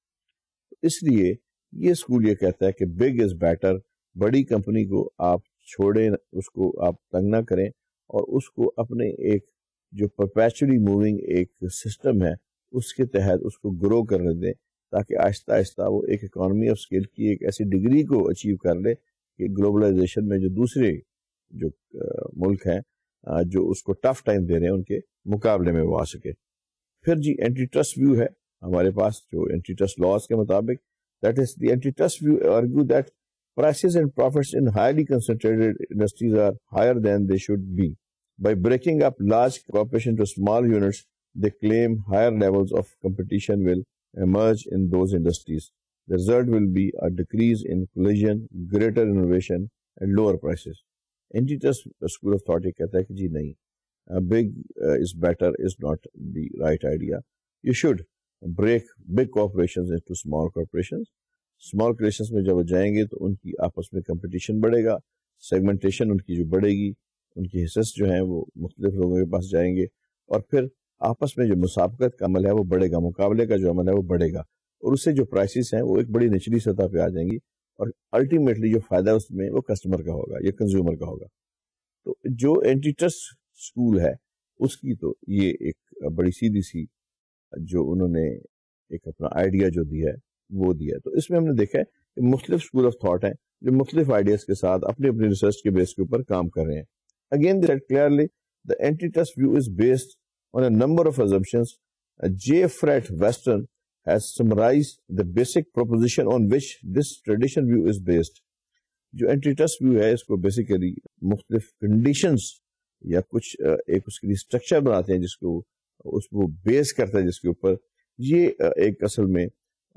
اس لیے یہ اسکول یہ کہتا ہے کہ بگ از بیٹر. بڑی کمپنی کو آپ چھوڑیں, اس کو آپ تنگ نہ کریں, اور اس کو اپنے ایک جو پرپیچولی موونگ ایک سسٹم ہے اس کے تحت اس کو گرو کرنے دیں, تاکہ آہستہ آہستہ وہ ایک اکانومی آف اسکیل کی ایک ایسی ڈگری کو اچیو کر لے کہ گلوبلائزیشن میں جو دوسرے جو ملک ہیں جو اس کو ٹف ٹائم دے رہے ہیں ان کے مقابلے میں وہ آ سکے. پھر جی اینٹی ٹرسٹ ویو ہے ہمارے پاس, جو اینٹی ٹرسٹ لاز کے مطابق, that is the anti trust view argue that prices and profits in highly concentrated industries are higher than they should be. By breaking up large corporations to small units, they claim higher levels of competition will emerge in those industries. The result will be a decrease in collision, greater innovation, and lower prices. Antitrust school of thought یہ کہتا ہے کہ جی نہیں, big is better is not the right idea. You should break big corporations into small corporations. Small corporations میں جب جائیں گے تو ان کی آپس میں کمپٹیشن بڑھے گا, سیگمنٹیشن ان کی جو بڑھے گی, ان کی حصص جو ہیں وہ مختلف لوگوں کے پاس جائیں گے, اور پھر آپس میں جو مسابقت کا عمل ہے وہ بڑھے گا, مقابلے کا جو عمل ہے وہ بڑھے گا, اور اس سے جو پرائسز ہیں وہ ایک بڑی نچلی سطح پہ آ جائیں گی, اور الٹیمیٹلی جو فائدہ اس میں وہ کسٹمر کا ہوگا یا کنزیومر کا ہوگا. تو جو اینٹی ٹرسٹ اسکول ہے اس کی تو یہ ایک بڑی سیدھی سی جو انہوں نے ایک اپنا آئیڈیا جو دیا ہے وہ دیا. تو اس میں ہم نے دیکھا ہے کہ مختلف اسکول آف تھاٹ ہیں جو مختلف آئیڈیاز کے ساتھ اپنی اپنی ریسرچ کے بیس کے اوپر کام کر رہے ہیں. Again they said clearly the antitrust view is based on a number of assumptions. J. Fred Weston has summarized the basic proposition on which this traditional view is based. جو اینٹی ٹرسٹ ویو ہے اس کو بیسیکلی مختلف کنڈیشنز یا کچھ ایک اس کے لیے اسٹرکچر بناتے ہیں جس کو اس کو بیس کرتا ہے, جس کے اوپر یہ ایک اصل میں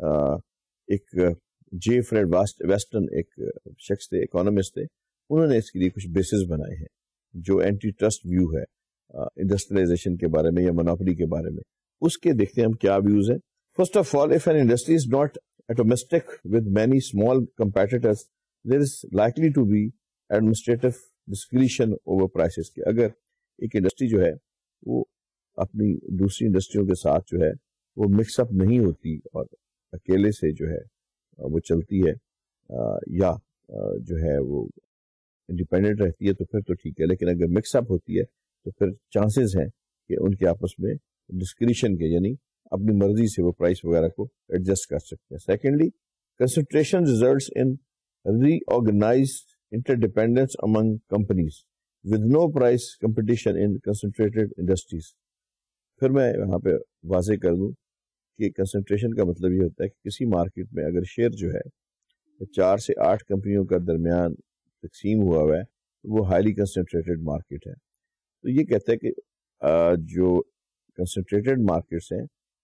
ایک جے فریڈ ویسٹن ایک شخص تھے, اکانومسٹ تھے, انہوں نے اس کے لیے کچھ بیسز بنائے ہیں جو اینٹی ٹرسٹ ویو ہے انڈسٹریلائزیشن کے بارے میں یا مونوپولی کے بارے میں. اس کے دیکھتے ہیں ہم کیا ویوز ہیں. First of all, if an industry is not atomistic with many small competitors, there is likely to be administrative discretion over prices. کہ اگر ایک انڈسٹری جو ہے وہ اپنی دوسری انڈسٹریوں کے ساتھ جو ہے وہ مکس اپ نہیں ہوتی اور اکیلے سے جو ہے وہ چلتی ہے یا جو ہے وہ انڈیپینڈنٹ رہتی ہے تو پھر تو ٹھیک ہے, لیکن اگر مکس اپ ہوتی ہے تو پھر چانسز ہیں کہ ان کے آپس میں ڈسکریشن کے یعنی اپنی مرضی سے وہ پرائس وغیرہ کو ایڈجسٹ کر سکتے ہیں. Secondly, concentration results in reorganised interdependence among companies with no price competition in concentrated industries. پھر میں یہاں پہ واضح کر دوں کہ کنسنٹریشن کا مطلب یہ ہوتا ہے کہ کسی مارکیٹ میں اگر شیئر جو ہے 4 سے 8 کمپنیوں کا درمیان تقسیم ہوا ہے تو وہ ہائیلی کنسنٹریٹڈ مارکیٹ ہے. تو یہ کہتا ہے کہ جو کنسنٹریٹڈ مارکیٹس ہیں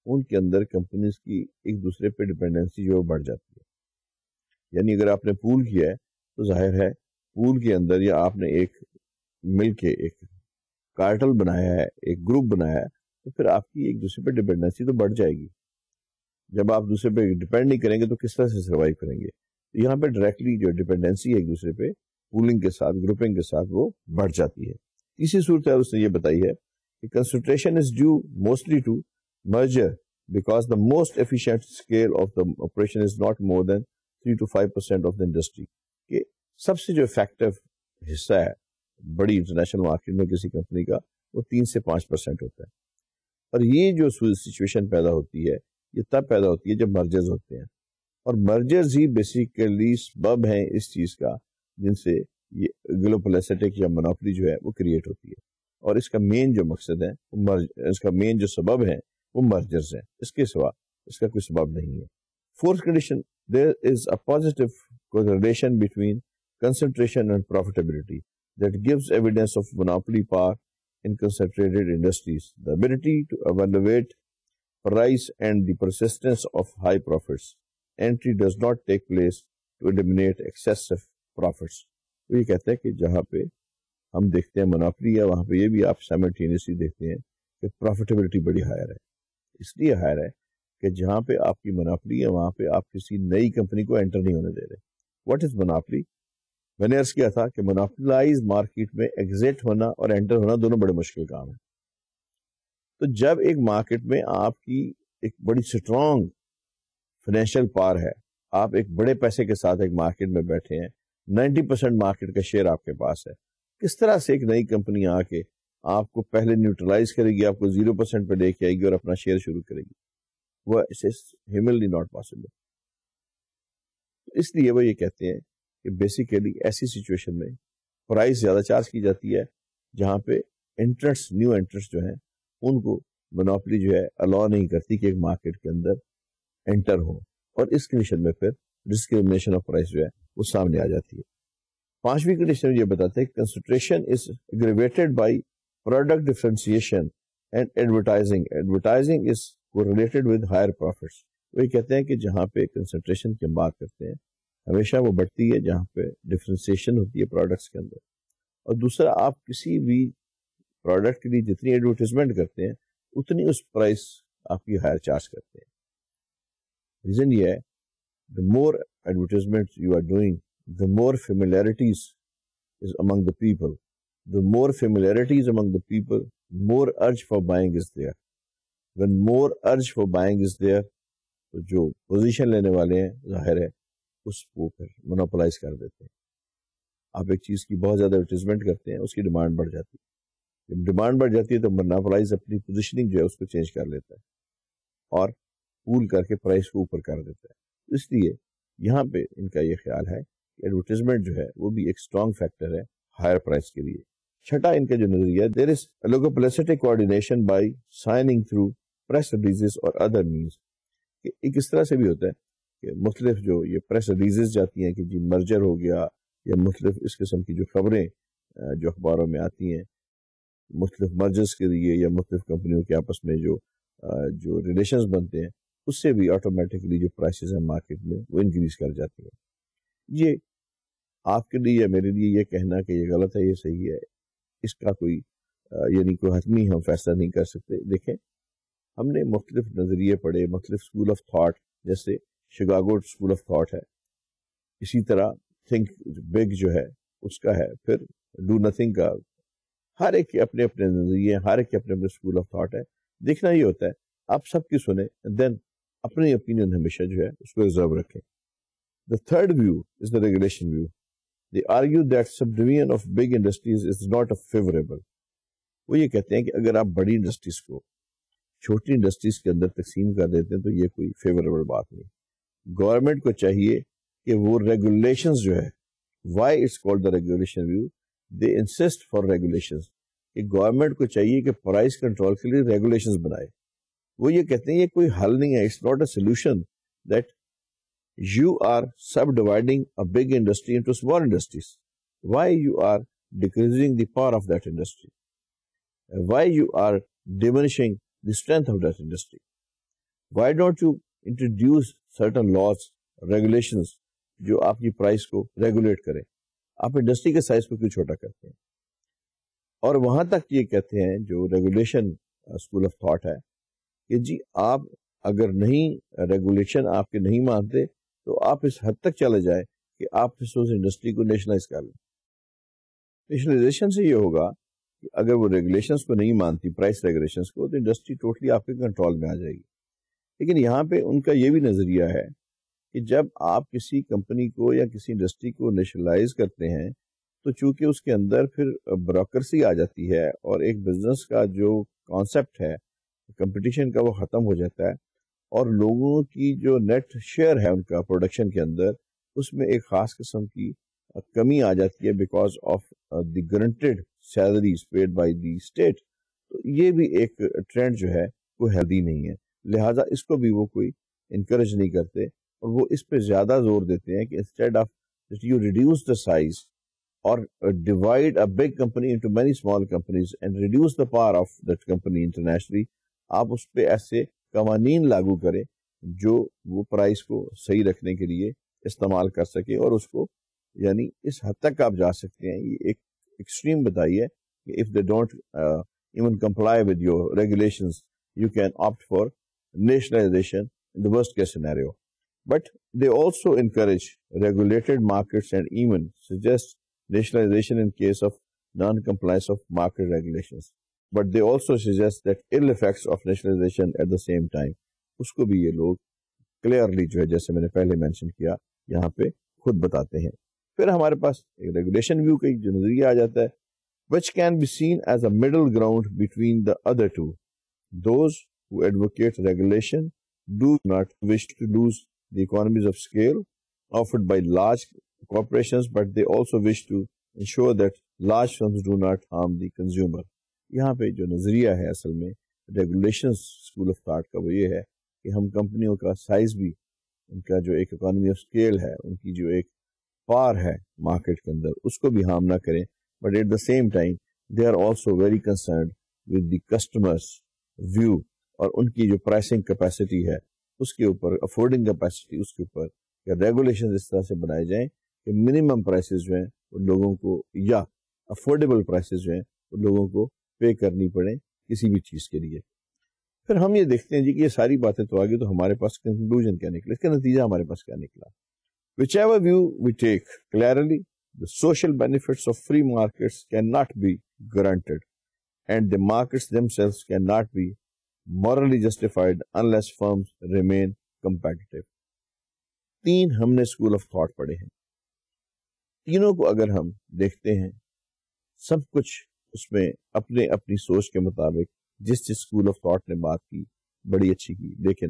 ان کے اندر کمپنیز کی ایک دوسرے پہ ڈپینڈنسی جو بڑھ جاتی ہے. یعنی اگر آپ نے پول کیا ہے تو ظاہر ہے پول کے اندر یا آپ نے ایک مل کے ایک کارٹل بنایا ہے, ایک گروپ بنایا ہے, تو پھر آپ کی ایک دوسرے پہ ڈپینڈنسی تو بڑھ جائے گی. جب آپ دوسرے پہ ڈپینڈ نہیں کریں گے تو کس طرح سے سروائیو کریں گے؟ یہاں پہ ڈائریکٹلی جو ڈپینڈنسی ہے ایک دوسرے پہ پولنگ کے ساتھ, گروپنگ کے ساتھ وہ بڑھ جاتی ہے. تیسری صورتحال اس نے یہ بتائی ہے کہ concentration is due mostly to merger because the most efficient scale of the operation is not more than 3 to 5% of the industry. کہ سب سے جو افیکٹو حصہ ہے بڑی انٹرنیشنل مارکیٹ میں کسی کمپنی کا وہ 3 سے 5% ہوتا ہے. اور یہ جو سچویشن پیدا ہوتی ہے یہ تب پیدا ہوتی ہے جب مرجرز ہوتے ہیں, اور مرجرز ہی بیسیکلی سبب ہیں اس چیز کا جن سے یہ گلوبلائزیشن یا منوپلی جو ہے وہ کریٹ ہوتی ہے. اور اس کا مین جو مقصد ہے اس کا مین جو سبب ہے وہ مرجرز ہیں, اس کے سوا اس کا کوئی سبب نہیں ہے. Fourth condition, there is a positive correlation between concentration and profitability that gives evidence of monopoly power in concentrated industries. The ability to evaluate price and the persistence of high profits. Entry does not take place to eliminate excessive profits. وہ یہ کہتے ہیں کہ جہاں پہ ہم دیکھتے ہیں منوپلی ہے وہاں پہ یہ بھی آپ سائملٹینیسلی دیکھتے ہیں کہ پروفیٹیبلٹی بڑی ہائر ہے. اس لیے ہائر ہے کہ جہاں پہ آپ کی منوپلی ہے وہاں پہ آپ کسی نئی کمپنی کو انٹر نہیں ہونے دے رہے. What is monopoly? میں نے عرض کیا تھا کہ منوپلائز مارکیٹ میں ایگزٹ ہونا اور انٹر ہونا دونوں بڑے مشکل کام ہیں. تو جب ایک مارکیٹ میں آپ کی ایک بڑی اسٹرانگ فائنینشیل پاور ہے, آپ ایک بڑے پیسے کے ساتھ ایک مارکیٹ میں بیٹھے ہیں, 90% مارکیٹ کا شیئر آپ کے پاس ہے, کس طرح سے ایک نئی کمپنی آ کے آپ کو پہلے نیوٹرلائز کرے گی, آپ کو 0% پہ لے کے آئے گی اور اپنا شیئر شروع کرے گی؟ وہ ہیومنلی ناٹ پاسبل. اس لیے وہ یہ کہتے ہیں کہ بیسیکلی ایسی سچویشن میں پرائز زیادہ چارج کی جاتی ہے جہاں پہ انٹرسٹ نیو انٹرسٹ جو ہیں ان کو منوپلی جو ہے الاؤ نہیں کرتی کہ ایک مارکیٹ کے اندر انٹر ہو, اور اس کنڈیشن میں پھر ڈسکریمنیشن آف پرائز جو ہے وہ سامنے آ جاتی ہے. پانچویں کنڈیشن یہ بتاتے ہیں کہ concentration is aggravated by product differentiation and advertising. Advertising is related with higher profits. وہ یہ کہتے ہیں کہ جہاں پہ کنسنٹریشن کی بات کرتے ہیں ہمیشہ وہ بڑھتی ہے جہاں پہ ڈفرینسیشن ہوتی ہے پروڈکٹس کے اندر, اور دوسرا آپ کسی بھی پروڈکٹ کے لیے جتنی ایڈورٹیزمنٹ کرتے ہیں اتنی اس پرائس آپ کی ہائر چارج کرتے ہیں. ریزن یہ ہے the more advertisement you are doing, the more familiarities is among the people. The more familiarities among the people, more urge for buying is there. When more urge for buying is there, تو جو پوزیشن لینے والے ہیں ظاہر ہے اس کو پھر مونوپلائز کر دیتے ہیں. آپ ایک چیز کی بہت زیادہ ایڈورٹیزمنٹ کرتے ہیں, اس کی ڈیمانڈ بڑھ جاتی ہے. جب ڈیمانڈ بڑھ جاتی ہے تو مونوپلائز اپنی پوزیشننگ جو ہے اس کو چینج کر لیتا ہے اور پول کر کے پرائس کو اوپر کر دیتا ہے. اس لیے یہاں پہ ان کا یہ خیال ہے کہ ایڈورٹیزمنٹ جو ہے وہ بھی ایک اسٹرانگ فیکٹر ہے ہائر پرائس کے لیے. چھٹا ان کا جو نظریہ ہے, there is oligopolistic coordination by signing through press releases اور ادر مینس. کہ ایک اس طرح سے بھی ہوتا ہے کہ مختلف جو یہ پریس ریلیزز جاتی ہیں کہ جی مرجر ہو گیا, یا مختلف اس قسم کی جو خبریں جو اخباروں میں آتی ہیں مختلف مرجرز کے لیے یا مختلف کمپنیوں کے آپس میں جو ریلیشنز بنتے ہیں, اس سے بھی آٹومیٹکلی جو پرائسز ہیں مارکیٹ میں وہ انکریز کر جاتی ہیں. یہ آپ کے لیے یا میرے لیے یہ کہنا کہ یہ غلط ہے یہ صحیح ہے, اس کا کوئی یعنی کوئی حتمی ہم فیصلہ نہیں کر سکتے. دیکھیں ہم نے مختلف نظریے پڑھے, مختلف اسکول آف تھاٹ, جیسے شکاگو اسکول آف تھاٹ ہے, اسی طرح تھنک بگ جو ہے اس کا ہے, پھر ڈو نتھنگ کا. ہر ایک کے اپنے اپنے نظریے, ہر ایک کے اپنے اپنے اسکول آف تھاٹ ہے. دیکھنا یہ ہوتا ہے آپ سب کی سنیں, دین اپنی اوپینین ہمیشہ جو ہے اس کو ریزرو رکھیں. The third view is the regulation view. They argue that subdivision of big industries is not favorable. وہ یہ کہتے ہیں کہ اگر آپ بڑی انڈسٹریز کو چھوٹی انڈسٹریز کے اندر تقسیم کر دیتے ہیں تو یہ کوئی فیوریبل بات نہیں. گورنمنٹ کو چاہیے کہ وہ ریگولیشنز جو ہے, why it's called the regulation view, they insist for regulations, کہ گورنمنٹ کو چاہیے کہ پرائس کنٹرول کے لیے ریگولیشنز بنائے. وہ یہ کہتے ہیں یہ کوئی حل نہیں ہے, it's not a solution that you are subdividing a big industry into small industries. Why you are decreasing the power of that industry? Why you are diminishing the strength of that industry? Why don't you introduce certain laws regulations جو آپ کی پرائس کو ریگولیٹ کریں. آپ انڈسٹری کے سائز کو کیوں چھوٹا کرتے ہیں؟ اور وہاں تک یہ کہتے ہیں جو ریگولیشن اسکول آف تھاٹ ہے کہ جی آپ اگر نہیں ریگولیشن آپ کے نہیں مانتے تو آپ اس حد تک چلے جائیں کہ آپ اس انڈسٹری کو نیشنلائز کر لیں. نیشنلائزیشن سے یہ ہوگا کہ اگر وہ ریگولیشنز کو نہیں مانتی پرائس ریگولیشنز کو تو انڈسٹری ٹوٹلی آپ کے کنٹرول میں آ جائے گی. لیکن یہاں پہ ان کا یہ بھی نظریہ ہے کہ جب آپ کسی کمپنی کو یا کسی انڈسٹری کو نیشنلائز کرتے ہیں تو چونکہ اس کے اندر پھر بیوروکریسی آ جاتی ہے اور ایک بزنس کا جو کانسیپٹ ہے کمپٹیشن کا وہ ختم ہو جاتا ہے اور لوگوں کی جو نیٹ شیئر ہے ان کا پروڈکشن کے اندر اس میں ایک خاص قسم کی کمی آ جاتی ہے because of the guaranteed salaries paid by the state. تو یہ بھی ایک ٹرینڈ جو ہے وہ ہیلدی نہیں ہے. لہٰذا اس کو بھی وہ کوئی انکریج نہیں کرتے اور وہ اس پہ زیادہ زور دیتے ہیں کہ instead of you reduce the size اور divide a big company into many small companies and reduce the power of that company internationally, آپ اس پہ ایسے قوانین لاگو کریں جو وہ پرائز کو صحیح رکھنے کے لیے استعمال کر سکے اور اس کو یعنی اس حد تک آپ جا سکتے ہیں. یہ ایک ایکسٹریم بتائیے کہ if they don't even comply with your regulations you can opt for nationalization in the worst case scenario. But they also encourage regulated markets and even suggest nationalization in case of non-compliance of market regulations. But they also suggest that ill effects of nationalization at the same time. اس کو بھی یہ لوگ کلیئرلی جو ہے جیسے میں نے پہلے مینشن کیا یہاں پہ خود بتاتے ہیں. پھر ہمارے پاس ایک ریگولیشن ویو کا جو نظریہ آ جاتا ہے which can be seen as a middle ground between the other two. Those who advocate regulation do not wish to lose the economies of scale offered by large corporations, but they also wish to ensure that large firms do not harm the consumer. یہاں پہ جو نظریہ ہے اصل میں ریگولیشن اسکول آف تھاٹ کا وہ یہ ہے کہ ہم کمپنیوں کا سائز بھی ان کا جو ایک اکانومی آف اسکیل ہے ان کی جو ایک پار ہے مارکیٹ کے اندر اس کو بھی ہارم نہ کریں. But at the same time they are also very concerned with the customers view اور ان کی جو پرائسنگ کیپیسٹی ہے اس کے اوپر افورڈنگ کیپیسٹی اس کے اوپر یا ریگولیشن اس طرح سے بنائے جائیں کہ منیمم پرائسز جو ہیں ان لوگوں کو یا افورڈیبل پرائسز جو ہیں ان لوگوں کو پے کرنی پڑیں کسی بھی چیز کے لیے. پھر ہم یہ دیکھتے ہیں جی کہ یہ ساری باتیں تو آگے تو ہمارے پاس کنکلوژن کیا نکلا, اس کا نتیجہ ہمارے پاس کیا نکلا. Whichever view we take, clearly the social benefits of free markets cannot be granted and the markets themselves cannot be morally justified unless firms remain competitive. تین ہم نے اسکول آف تھاٹ پڑھے ہیں. تینوں کو اگر ہم دیکھتے ہیں سب کچھ اس میں اپنے اپنی سوچ کے مطابق جس اسکول آف تھاٹ نے بات کی بڑی اچھی کی, لیکن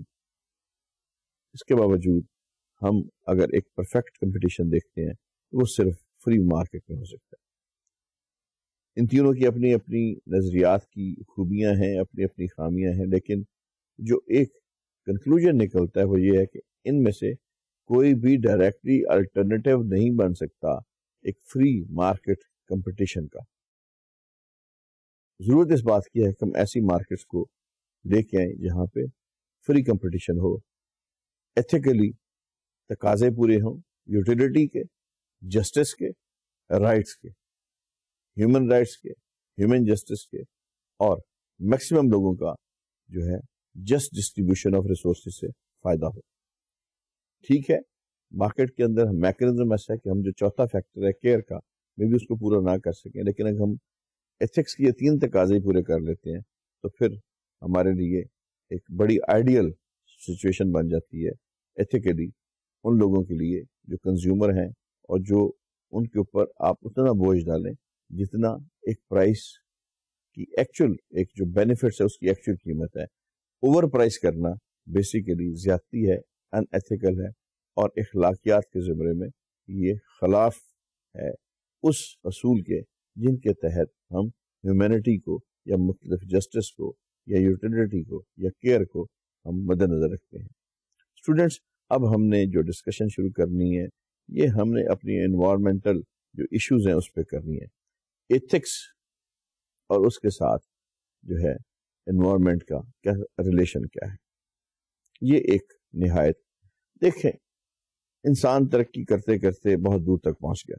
اس کے باوجود ہم اگر ایک پرفیکٹ کمپٹیشن دیکھتے ہیں تو وہ صرف فری مارکیٹ میں ہو سکتا ہے. ان تینوں کی اپنی اپنی نظریات کی خوبیاں ہیں اپنی اپنی خامیاں ہیں, لیکن جو ایک کنکلوژن نکلتا ہے وہ یہ ہے کہ ان میں سے کوئی بھی ڈائریکٹلی الٹرنیٹیو نہیں بن سکتا ایک فری مارکیٹ کمپٹیشن کا. ضرورت اس بات کی ہے کہ ہم ایسی مارکیٹس کو لے کے آئیں جہاں پہ فری کمپٹیشن ہو, ایتھیکلی تقاضے پورے ہوں, یوٹیلیٹی کے, جسٹس کے, رائٹس کے, ہیومن رائٹس کے, ہیومن جسٹس کے, اور میکسیمم لوگوں کا جو ہے جسٹ ڈسٹریبیوشن آف ریسورسز سے فائدہ ہو. ٹھیک ہے مارکیٹ کے اندر میکنزم ایسا ہے کہ ہم جو چوتھا فیکٹر ہے کیئر کا میں بھی اس کو پورا نہ کر سکیں, لیکن اگر ہم ایتھکس کی یہ تین تقاضے پورے کر لیتے ہیں تو پھر ہمارے لیے ایک بڑی آئیڈیل سچویشن بن جاتی ہے ایتھیکلی ان لوگوں کے لیے جو کنزیومر ہیں اور جو ان کے اوپر آپ اتنا بوجھ ڈالیں جتنا ایک پرائس کی ایکچوئل ایک جو بینیفٹس ہے اس کی ایکچوئل قیمت ہے. اوور پرائس کرنا بیسیکلی زیادتی ہے, ان ایتھیکل ہے اور اخلاقیات کے زمرے میں یہ خلاف ہے اس اصول کے جن کے تحت ہم ہیومینٹی کو یا مختلف جسٹس کو یا یوٹیلیٹی کو یا کیئر کو ہم مد نظر رکھتے ہیں. اسٹوڈینٹس اب ہم نے جو ڈسکشن شروع کرنی ہے یہ ہم نے اپنی انوائرمنٹل جو ایشوز ہیں اس پہ کرنی ہے. ایتھکس اور اس کے ساتھ جو ہے انوائرمنٹ کا کیا ریلیشن کیا ہے. یہ ایک نہایت دیکھیں انسان ترقی کرتے کرتے بہت دور تک پہنچ گیا.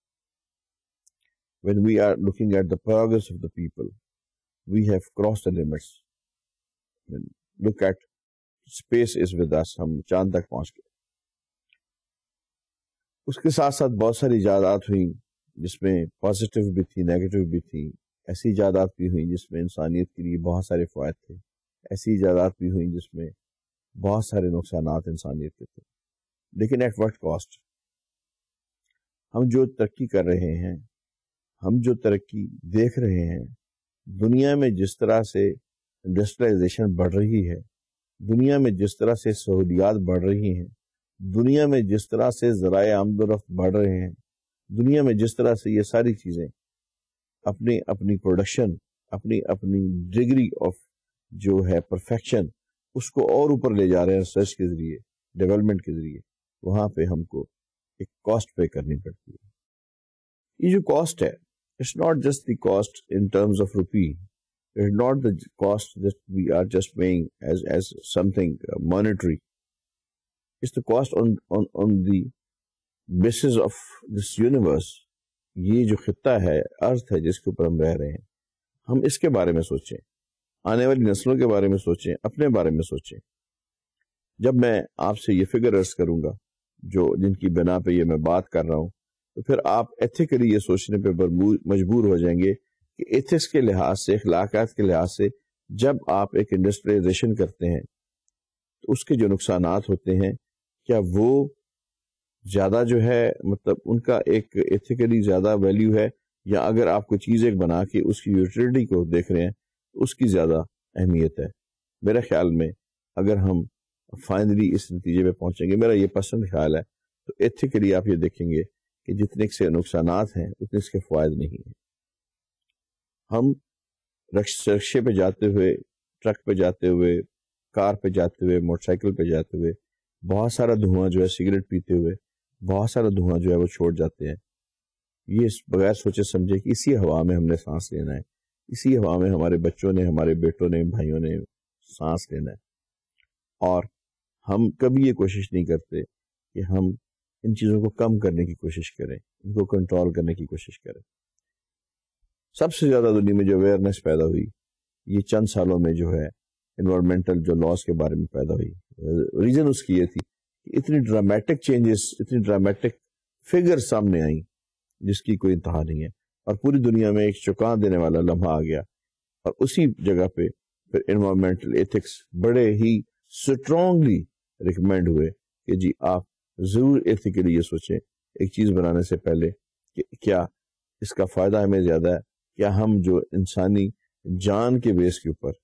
When we are looking at the progress of the people, we have crossed the limits. When look at space is with us, ہم چاند تک پہنچ گئے. اس کے ساتھ ساتھ بہت ساری ایجادات ہوئیں جس میں پازیٹیو بھی تھی نیگیٹو بھی تھی. ایسی ایجادات بھی ہوئیں جس میں انسانیت کے لیے بہت سارے فوائد تھے. ایسی ایجادات بھی ہوئیں جس میں بہت سارے نقصانات انسانیت کے تھے. لیکن ایٹ واٹ کاسٹ؟ ہم جو ترقی کر رہے ہیں، ہم جو ترقی دیکھ رہے ہیں، دنیا میں جس طرح سے انڈسٹریلائزیشن بڑھ رہی ہے، دنیا میں جس طرح سے سہولیات بڑھ رہی ہیں، دنیا میں جس طرح سے ذرائع آمد و رفت بڑھ رہے ہیں، دنیا میں جس طرح سے یہ ساری چیزیں اپنی اپنی پروڈکشن، اپنی اپنی ڈگری آف جو ہے پرفیکشن، اس کو اور اوپر لے جا رہے ہیں ریسرچ کے ذریعے، ڈیولپمنٹ کے ذریعے، وہاں پہ ہم کو ایک کاسٹ پے کرنی پڑتی ہے. یہ جو کاسٹ ہے، it's not just the cost in terms of rupee, it's not the cost that we are just paying as something monetary. It's the cost on the basis of this universe. یہ جو خطہ ہے، ارتھ ہے جس کے اوپر ہم رہ رہے ہیں، ہم اس کے بارے میں سوچیں، آنے والی نسلوں کے بارے میں سوچیں، اپنے بارے میں سوچیں. جب میں آپ سے یہ فگر عرض کروں گا جو جن کی بنا پہ یہ میں بات کر رہا ہوں، تو پھر آپ ایتھیکلی یہ سوچنے پہ مجبور ہو جائیں گے کہ ایتھکس کے لحاظ سے، اخلاقیات کے لحاظ سے جب آپ ایک انڈسٹریلائزیشن کرتے ہیں تو اس کے جو نقصانات ہوتے ہیں، کیا وہ زیادہ جو ہے مطلب ان کا ایک ایتھیکلی زیادہ ویلیو ہے، یا اگر آپ کو چیز ایک بنا کے اس کی یوٹیلٹی کو دیکھ رہے ہیں تو اس کی زیادہ اہمیت ہے؟ میرے خیال میں اگر ہم فائنلی اس نتیجے پہ پہنچیں گے، میرا یہ پسند خیال ہے، تو ایتھیکلی آپ یہ دیکھیں گے کہ جتنے سے نقصانات ہیں اتنے اس کے فوائد نہیں ہیں. ہم رکشے پہ جاتے ہوئے، ٹرک پہ جاتے ہوئے، کار پہ جاتے ہوئے، موٹر سائیکل پہ جاتے ہوئے بہت سارا دھواں جو ہے، سگریٹ پیتے ہوئے بہت سارا دھواں جو ہے وہ چھوڑ جاتے ہیں. یہ بغیر سوچے سمجھے کہ اسی ہوا میں ہم نے سانس لینا ہے، اسی ہوا میں ہمارے بچوں نے، ہمارے بیٹوں نے، بھائیوں نے سانس لینا ہے. اور ہم کبھی یہ کوشش نہیں کرتے کہ ہم ان چیزوں کو کم کرنے کی کوشش کریں، ان کو کنٹرول کرنے کی کوشش کریں. سب سے زیادہ دنیا میں جو اویئرنیس پیدا ہوئی یہ چند سالوں میں جو ہے انوائرمنٹل جو لاس کے بارے میں پیدا ہوئی. ریزن اس کی یہ تھی کہ اتنی ڈرامیٹک چینجز، اتنی ڈرامیٹک فگر سامنے آئیں جس کی کوئی انتہا نہیں ہے، اور پوری دنیا میں ایک چونکا دینے والا لمحہ آ گیا. اور اسی جگہ پہ پھر انوائرمنٹل ایتھکس بڑے ہی اسٹرانگلی ریکمینڈ ہوئے کہ جی آپ ضرور ایتھیکلی یہ سوچیں ایک چیز بنانے سے پہلے کہ کیا اس کا فائدہ ہمیں زیادہ ہے، کیا ہم جو انسانی جان کے بیس کے اوپر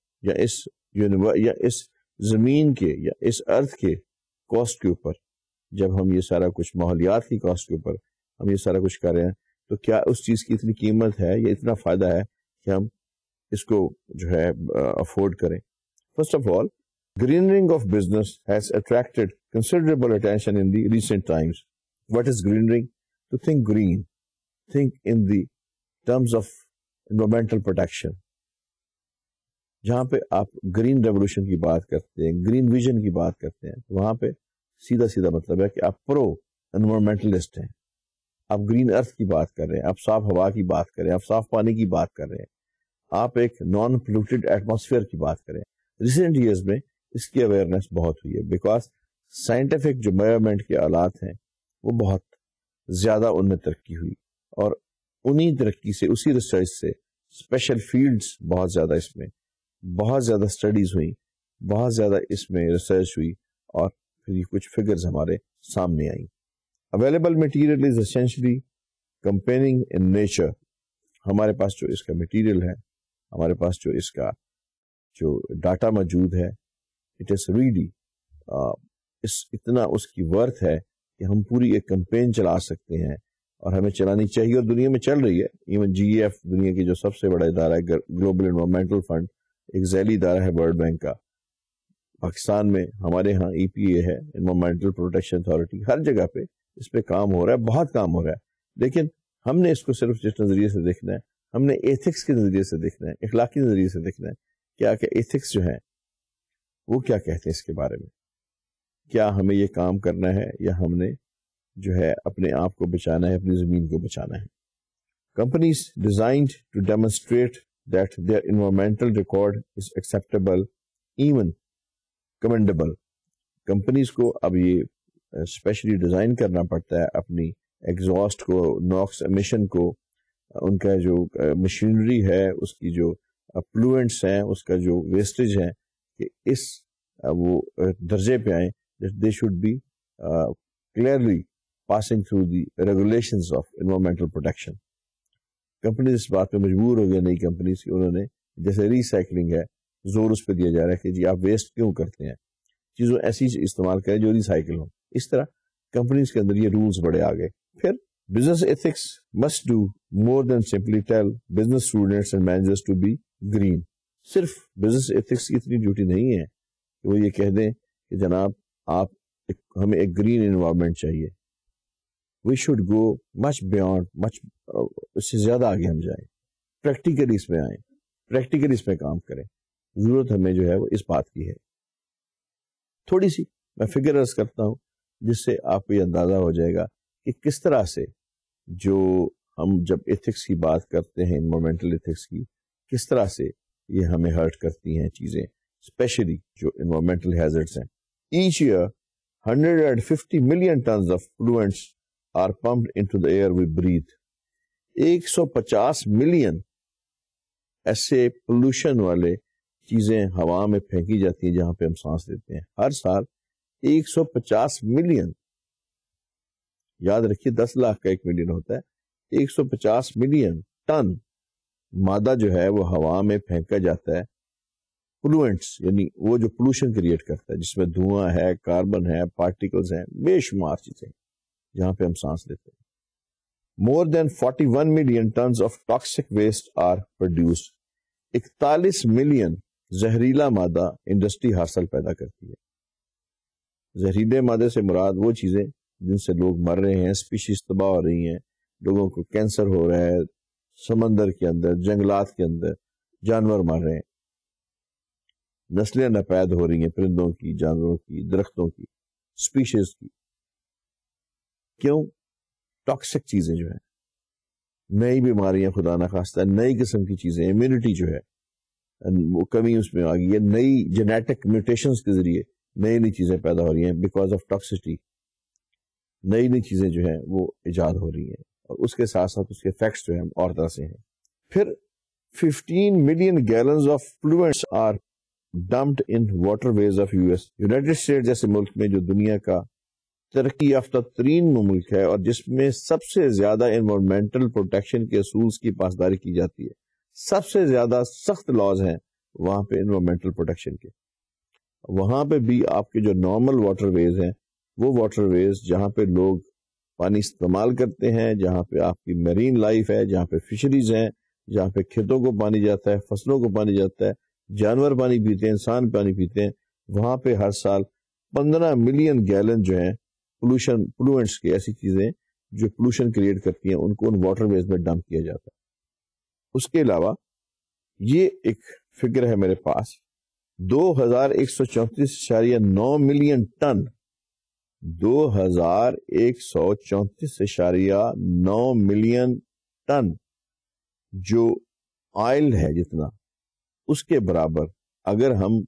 یا اس زمین کے یا اس ارتھ کے کاسٹ کے اوپر، جب ہم یہ سارا کچھ ماحولیات کی کاسٹ کے اوپر ہم یہ سارا کچھ کر رہے ہیں، تو کیا اس چیز کی اتنی قیمت ہے یا اتنا فائدہ ہے کہ ہم اس کو جو ہے افورڈ کریں. First of all, greening of business has attracted considerable attention in the recent times. What is greening? To think green. Think in the terms of environmental protection. جہاں پہ آپ گرین ریولوشن کی بات کرتے ہیں، گرین ویژن کی بات کرتے ہیں، تو وہاں پہ سیدھا سیدھا مطلب ہے کہ آپ پرو انوائرمنٹلسٹ ہیں. آپ گرین ارتھ کی بات کر رہے ہیں، آپ صاف ہوا کی بات کر رہے ہیں، آپ صاف پانی کی بات کر رہے ہیں، آپ ایک نان پولوٹیڈ ایٹماسفیئر کی بات کریں. ریسنٹ ایئرز میں اس کی اویئرنیس بہت ہوئی ہے، بیکاز سائنٹیفک جو میجرمنٹ کے آلات ہیں وہ بہت زیادہ ان میں ترقی ہوئی، اور انہی ترقی سے، اسی ریسرچ سے اسپیشل فیلڈز بہت زیادہ، اس میں بہت زیادہ اسٹڈیز ہوئی، بہت زیادہ اس میں ریسرچ ہوئی، اور پھر یہ کچھ فگرز ہمارے سامنے آئیں. Available material is essentially campaigning in nature. ہمارے پاس جو اس کا مٹیریل ہے، ہمارے پاس جو اس کا جو ڈاٹا موجود ہے، اٹ از ریلی اتنا اس کی ورتھ ہے کہ ہم پوری ایک کمپین چلا سکتے ہیں، اور ہمیں چلانی چاہیے، اور دنیا میں چل رہی ہے. ایون GEF دنیا کی جو سب سے بڑا ادارہ ہے، گلوبل انوائرمنٹل فنڈ، ایک ذیلی ادارہ ہے ورلڈ بینک کا. پاکستان میں ہمارے ہاں EPA ہے، انوائرمنٹل پروٹیکشن اتھارٹی. ہر جگہ پہ اس پہ کام ہو رہا ہے، بہت کام ہو رہا ہے. لیکن ہم نے اس کو صرف جس نظریے سے دیکھنا ہے، ہم نے ایتھکس کے نظریے سے دیکھنا ہے، اخلاقی نظریے سے دیکھنا ہے. کیا ایتھکس جو ہیں وہ کیا کہتے ہیں اس کے بارے میں. کیا ہمیں یہ کام کرنا ہے یا ہم نے جو ہے اپنے آپ کو بچانا ہے, اپنی زمین کو بچانا ہے. Companies designed to demonstrate that their environmental record is acceptable, even commendable. Companies کو اب یہ اسپیشلی ڈیزائن کرنا پڑتا ہے اپنی ایگزاسٹ کو, ناکس ایمیشن کو, ان کا جو مشینری ہے اس کی جو پلوئنٹس ہیں, اس کا جو ویسٹیج ہے, کہ اس وہ درجے پہ آئیں they should be clearly passing through the regulations of environmental protection. Companies اس بات پہ مجبور ہو گیا, نئی کمپنیز کی, انہوں نے جیسے ریسائکلنگ ہے زور اس پہ دیا جا رہا ہے کہ جی آپ ویسٹ کیوں کرتے ہیں, چیزوں ایسی استعمال کریں جو ریسائکل ہوں. اس طرح کمپنیز کے اندر یہ رولز بڑے آ گئے. پھر business ethics must do more than simply tell business students and managers to be green. صرف بزنس ایتھکس کی اتنی ڈیوٹی نہیں ہے کہ وہ یہ کہہ دیں کہ جناب آپ ہمیں ایک گرین انوائرمنٹ چاہیے. We should go much beyond, اس سے زیادہ آگے ہم جائیں, پریکٹیکلی اس میں آئیں, پریکٹیکلی اس میں کام کریں. ضرورت ہمیں جو ہے وہ اس بات کی ہے. تھوڑی سی میں فگر عرض کرتا ہوں جس سے آپ کو یہ اندازہ ہو جائے گا کہ کس طرح سے جو ہم جب ایتھکس کی بات کرتے ہیں, انوائرمنٹل ایتھکس کی, کس طرح سے یہ ہمیں ہرٹ کرتی ہیں چیزیں, اسپیشلی جو انوائرمنٹل ہیزرڈس ہیں. Each year 150 million tons of pollutants are pumped into the air we breathe. 150 million ایسے پولوشن والے چیزیں ہوا میں پھینکی جاتی ہیں جہاں پہ ہم سانس لیتے ہیں ہر سال. 150 ملین, یاد رکھیے 10 لاکھ کا 1 ملین ہوتا ہے. 150 ملین ٹن مادہ جو ہے وہ ہوا میں پھینکا جاتا ہے, پلوئنٹس یعنی وہ جو پولوشن کریٹ کرتا ہے, جس میں دھواں ہے, کاربن ہے, پارٹیکلز ہیں, بے شمار چیزیں جہاں پہ ہم سانس لیتے ہیں. More than 41 million tons of toxic waste are produced. 41 million زہریلا مادہ انڈسٹری ہر سال پیدا کرتی ہے. زہریلے مادے سے مراد وہ چیزیں جن سے لوگ مر رہے ہیں, اسپیشیز تباہ ہو رہی ہیں, لوگوں کو کینسر ہو رہا ہے, سمندر کے اندر, جنگلات کے اندر جانور مر رہے ہیں, نسلیں ناپید ہو رہی ہیں پرندوں کی, جانوروں کی, درختوں کی, اسپیشیز کی. کیوں؟ ٹاکسک چیزیں جو ہیں, نئی بیماریاں خدا نخواستہ, نئی قسم کی چیزیں, امیونٹی جو ہے وہ کمی اس میں آ گئی ہے, نئی جینیٹک میوٹیشنز کے ذریعے نئی نئی چیزیں پیدا ہو رہی ہیں بیکاز آف ٹاکسٹی. نئی نئی چیزیں جو ہیں وہ ایجاد ہو رہی ہیں, اور اس کے ساتھ ساتھ اس کے ایفیکٹس جو ہیں اور طرح سے ہیں. پھر 15 million gallons of effluents are dumped in waterways of US. United State جیسے ملک میں جو دنیا کا ترقی یافتہ ترین ملک ہے اور جس میں سب سے زیادہ انوائرمنٹل پروٹیکشن کے اصول کی پاسداری کی جاتی ہے, سب سے زیادہ سخت لاز ہیں وہاں پہ انوائرمنٹل پروٹیکشن کے. وہاں پہ بھی آپ کے جو نارمل واٹر ویز ہیں, وہ واٹر ویز جہاں پہ لوگ پانی استعمال کرتے ہیں, جہاں پہ آپ کی میرین لائف ہے, جہاں پہ فشریز ہیں, جہاں پہ کھیتوں کو پانی جاتا ہے, فصلوں کو پانی جاتا ہے, جانور پانی پیتے ہیں, انسان پانی پیتے ہیں, وہاں پہ ہر سال 15 ملین گیلن جو ہیں پلوئنٹس کی, ایسی چیزیں جو پولوشن کریٹ کرتی ہیں, ان کو ان واٹر ویز میں ڈمپ کیا جاتا ہے. اس کے علاوہ یہ ایک فگر ہے میرے پاس, 2134.9 ملین ٹن, 2134.9 ملین ٹن جو آئل ہے جتنا, اس کے برابر اگر ہم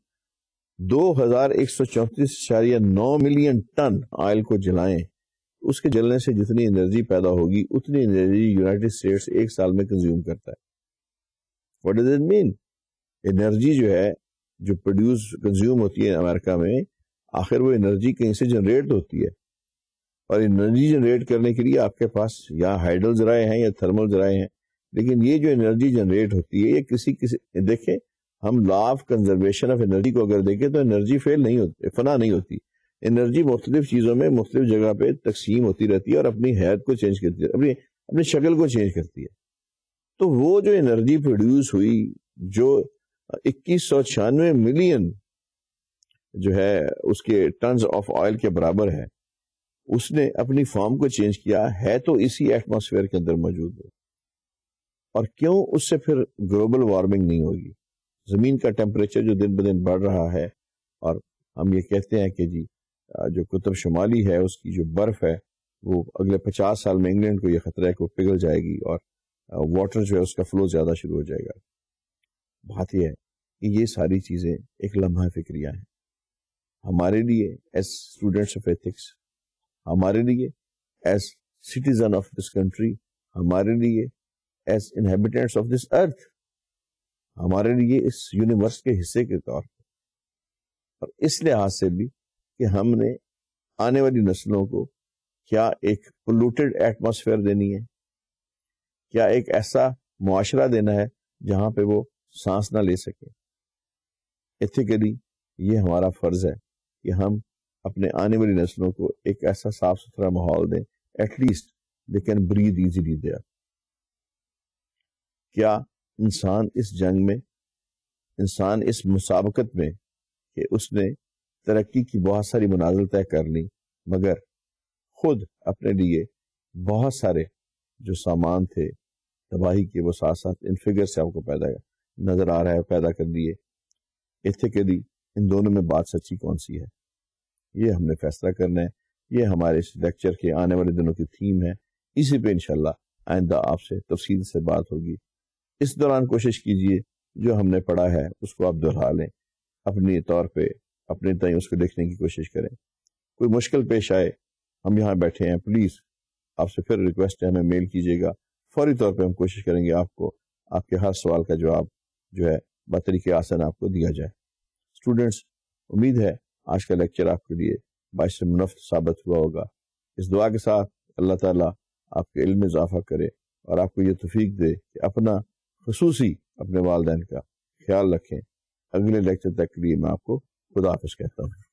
2134.9 ملین ٹن آئل کو جلائیں, اس کے جلنے سے جتنی انرجی پیدا ہوگی اتنی انرجی یونائٹڈ اسٹیٹس ایک سال میں کنزیوم کرتا ہے. What does it mean? Energy جو ہے جو پروڈیوس کنزیوم ہوتی ہے امریکہ میں, آخر وہ انرجی کہیں سے جنریٹ ہوتی ہے, اور انرجی جنریٹ کرنے کے لیے آپ کے پاس یا ہائیڈل ذرائع ہیں یا تھرمل ذرائع ہیں, لیکن یہ جو انرجی جنریٹ ہوتی ہے یہ کسی دیکھیں ہم law of conservation of energy کو اگر دیکھیں تو انرجی فیل نہیں ہوتی, فنا نہیں ہوتی. انرجی مختلف چیزوں میں مختلف جگہ پہ تقسیم ہوتی رہتی ہے اور اپنی حیت کو چینج کرتی ہے, اپنی شکل کو چینج کرتی ہے. تو وہ جو انرجی پروڈیوس ہوئی جو 2196 ملین جو ہے اس کے ٹنز آف آئل کے برابر ہے, اس نے اپنی فارم کو چینج کیا ہے تو اسی ایٹماسفیئر کے اندر موجود ہے. اور کیوں اس سے پھر گلوبل وارمنگ نہیں ہوگی؟ زمین کا ٹیمپریچر جو دن بدن بڑھ رہا ہے, اور ہم یہ کہتے ہیں کہ جی جو قطب شمالی ہے اس کی جو برف ہے وہ اگلے 50 سال میں انگلینڈ کو یہ خطرہ ہے کہ وہ پگھل جائے گی اور واٹر جو ہے اس کا فلو زیادہ شروع ہو جائے گا. بات یہ ہے کہ یہ ساری چیزیں ایک لمحہ فکریہ ہیں ہمارے لیے ایز اسٹوڈینٹس آف ایتھکس, ہمارے لیے as citizen of this country, ہمارے لیے as inhabitants of this earth, ہمارے لیے اس یونیورس کے حصے کے طور پر, اور اس لحاظ سے بھی کہ ہم نے آنے والی نسلوں کو کیا ایک پولوٹیڈ ایٹماسفیئر دینی ہے, کیا ایک ایسا معاشرہ دینا ہے جہاں پہ وہ سانس نہ لے سکے. ایتھیکلی یہ ہمارا فرض ہے کہ ہم اپنے آنے والی نسلوں کو ایک ایسا صاف ستھرا ماحول دیں, at least they can breathe easily there. کیا انسان اس جنگ میں, انسان اس مسابقت میں کہ اس نے ترقی کی بہت ساری منازل طے کر لی مگر خود اپنے لیے بہت سارے جو سامان تھے تباہی کے وہ ساتھ ساتھ ان فگر سے آپ کو پیدا نظر آ رہا ہے پیدا کر دیے. ایتھیکلی ان دونوں میں بات سچی کون سی ہے یہ ہم نے فیصلہ کرنا ہے. یہ ہمارے اس لیکچر کے آنے والے دنوں کی تھیم ہے. اسی پہ انشاءاللہ آئندہ آپ سے تفصیل سے بات ہوگی. اس دوران کوشش کیجئے جو ہم نے پڑھا ہے اس کو آپ دہرا لیں, اپنے طور پہ اپنے تئیں اس کو لکھنے کی کوشش کریں. کوئی مشکل پیش آئے, ہم یہاں بیٹھے ہیں, پلیز آپ سے پھر ریکویسٹ ہے ہمیں میل کیجیے گا. فوری طور پہ ہم کوشش کریں گے آپ کو آپ کے ہر سوال کا جواب جو ہے بطریقہ آسان آپ کو دیا جائے. اسٹوڈینٹس, امید ہے آج کا لیکچر آپ کے لیے باعث منفع ثابت ہوا ہوگا. اس دعا کے ساتھ اللہ تعالیٰ آپ کے علم میں اضافہ کرے اور آپ کو یہ توفیق دے کہ اپنا خصوصی اپنے والدین کا خیال رکھیں. اگلے لیکچر تک کے لیے میں آپ کو خدا حافظ کہتا ہوں.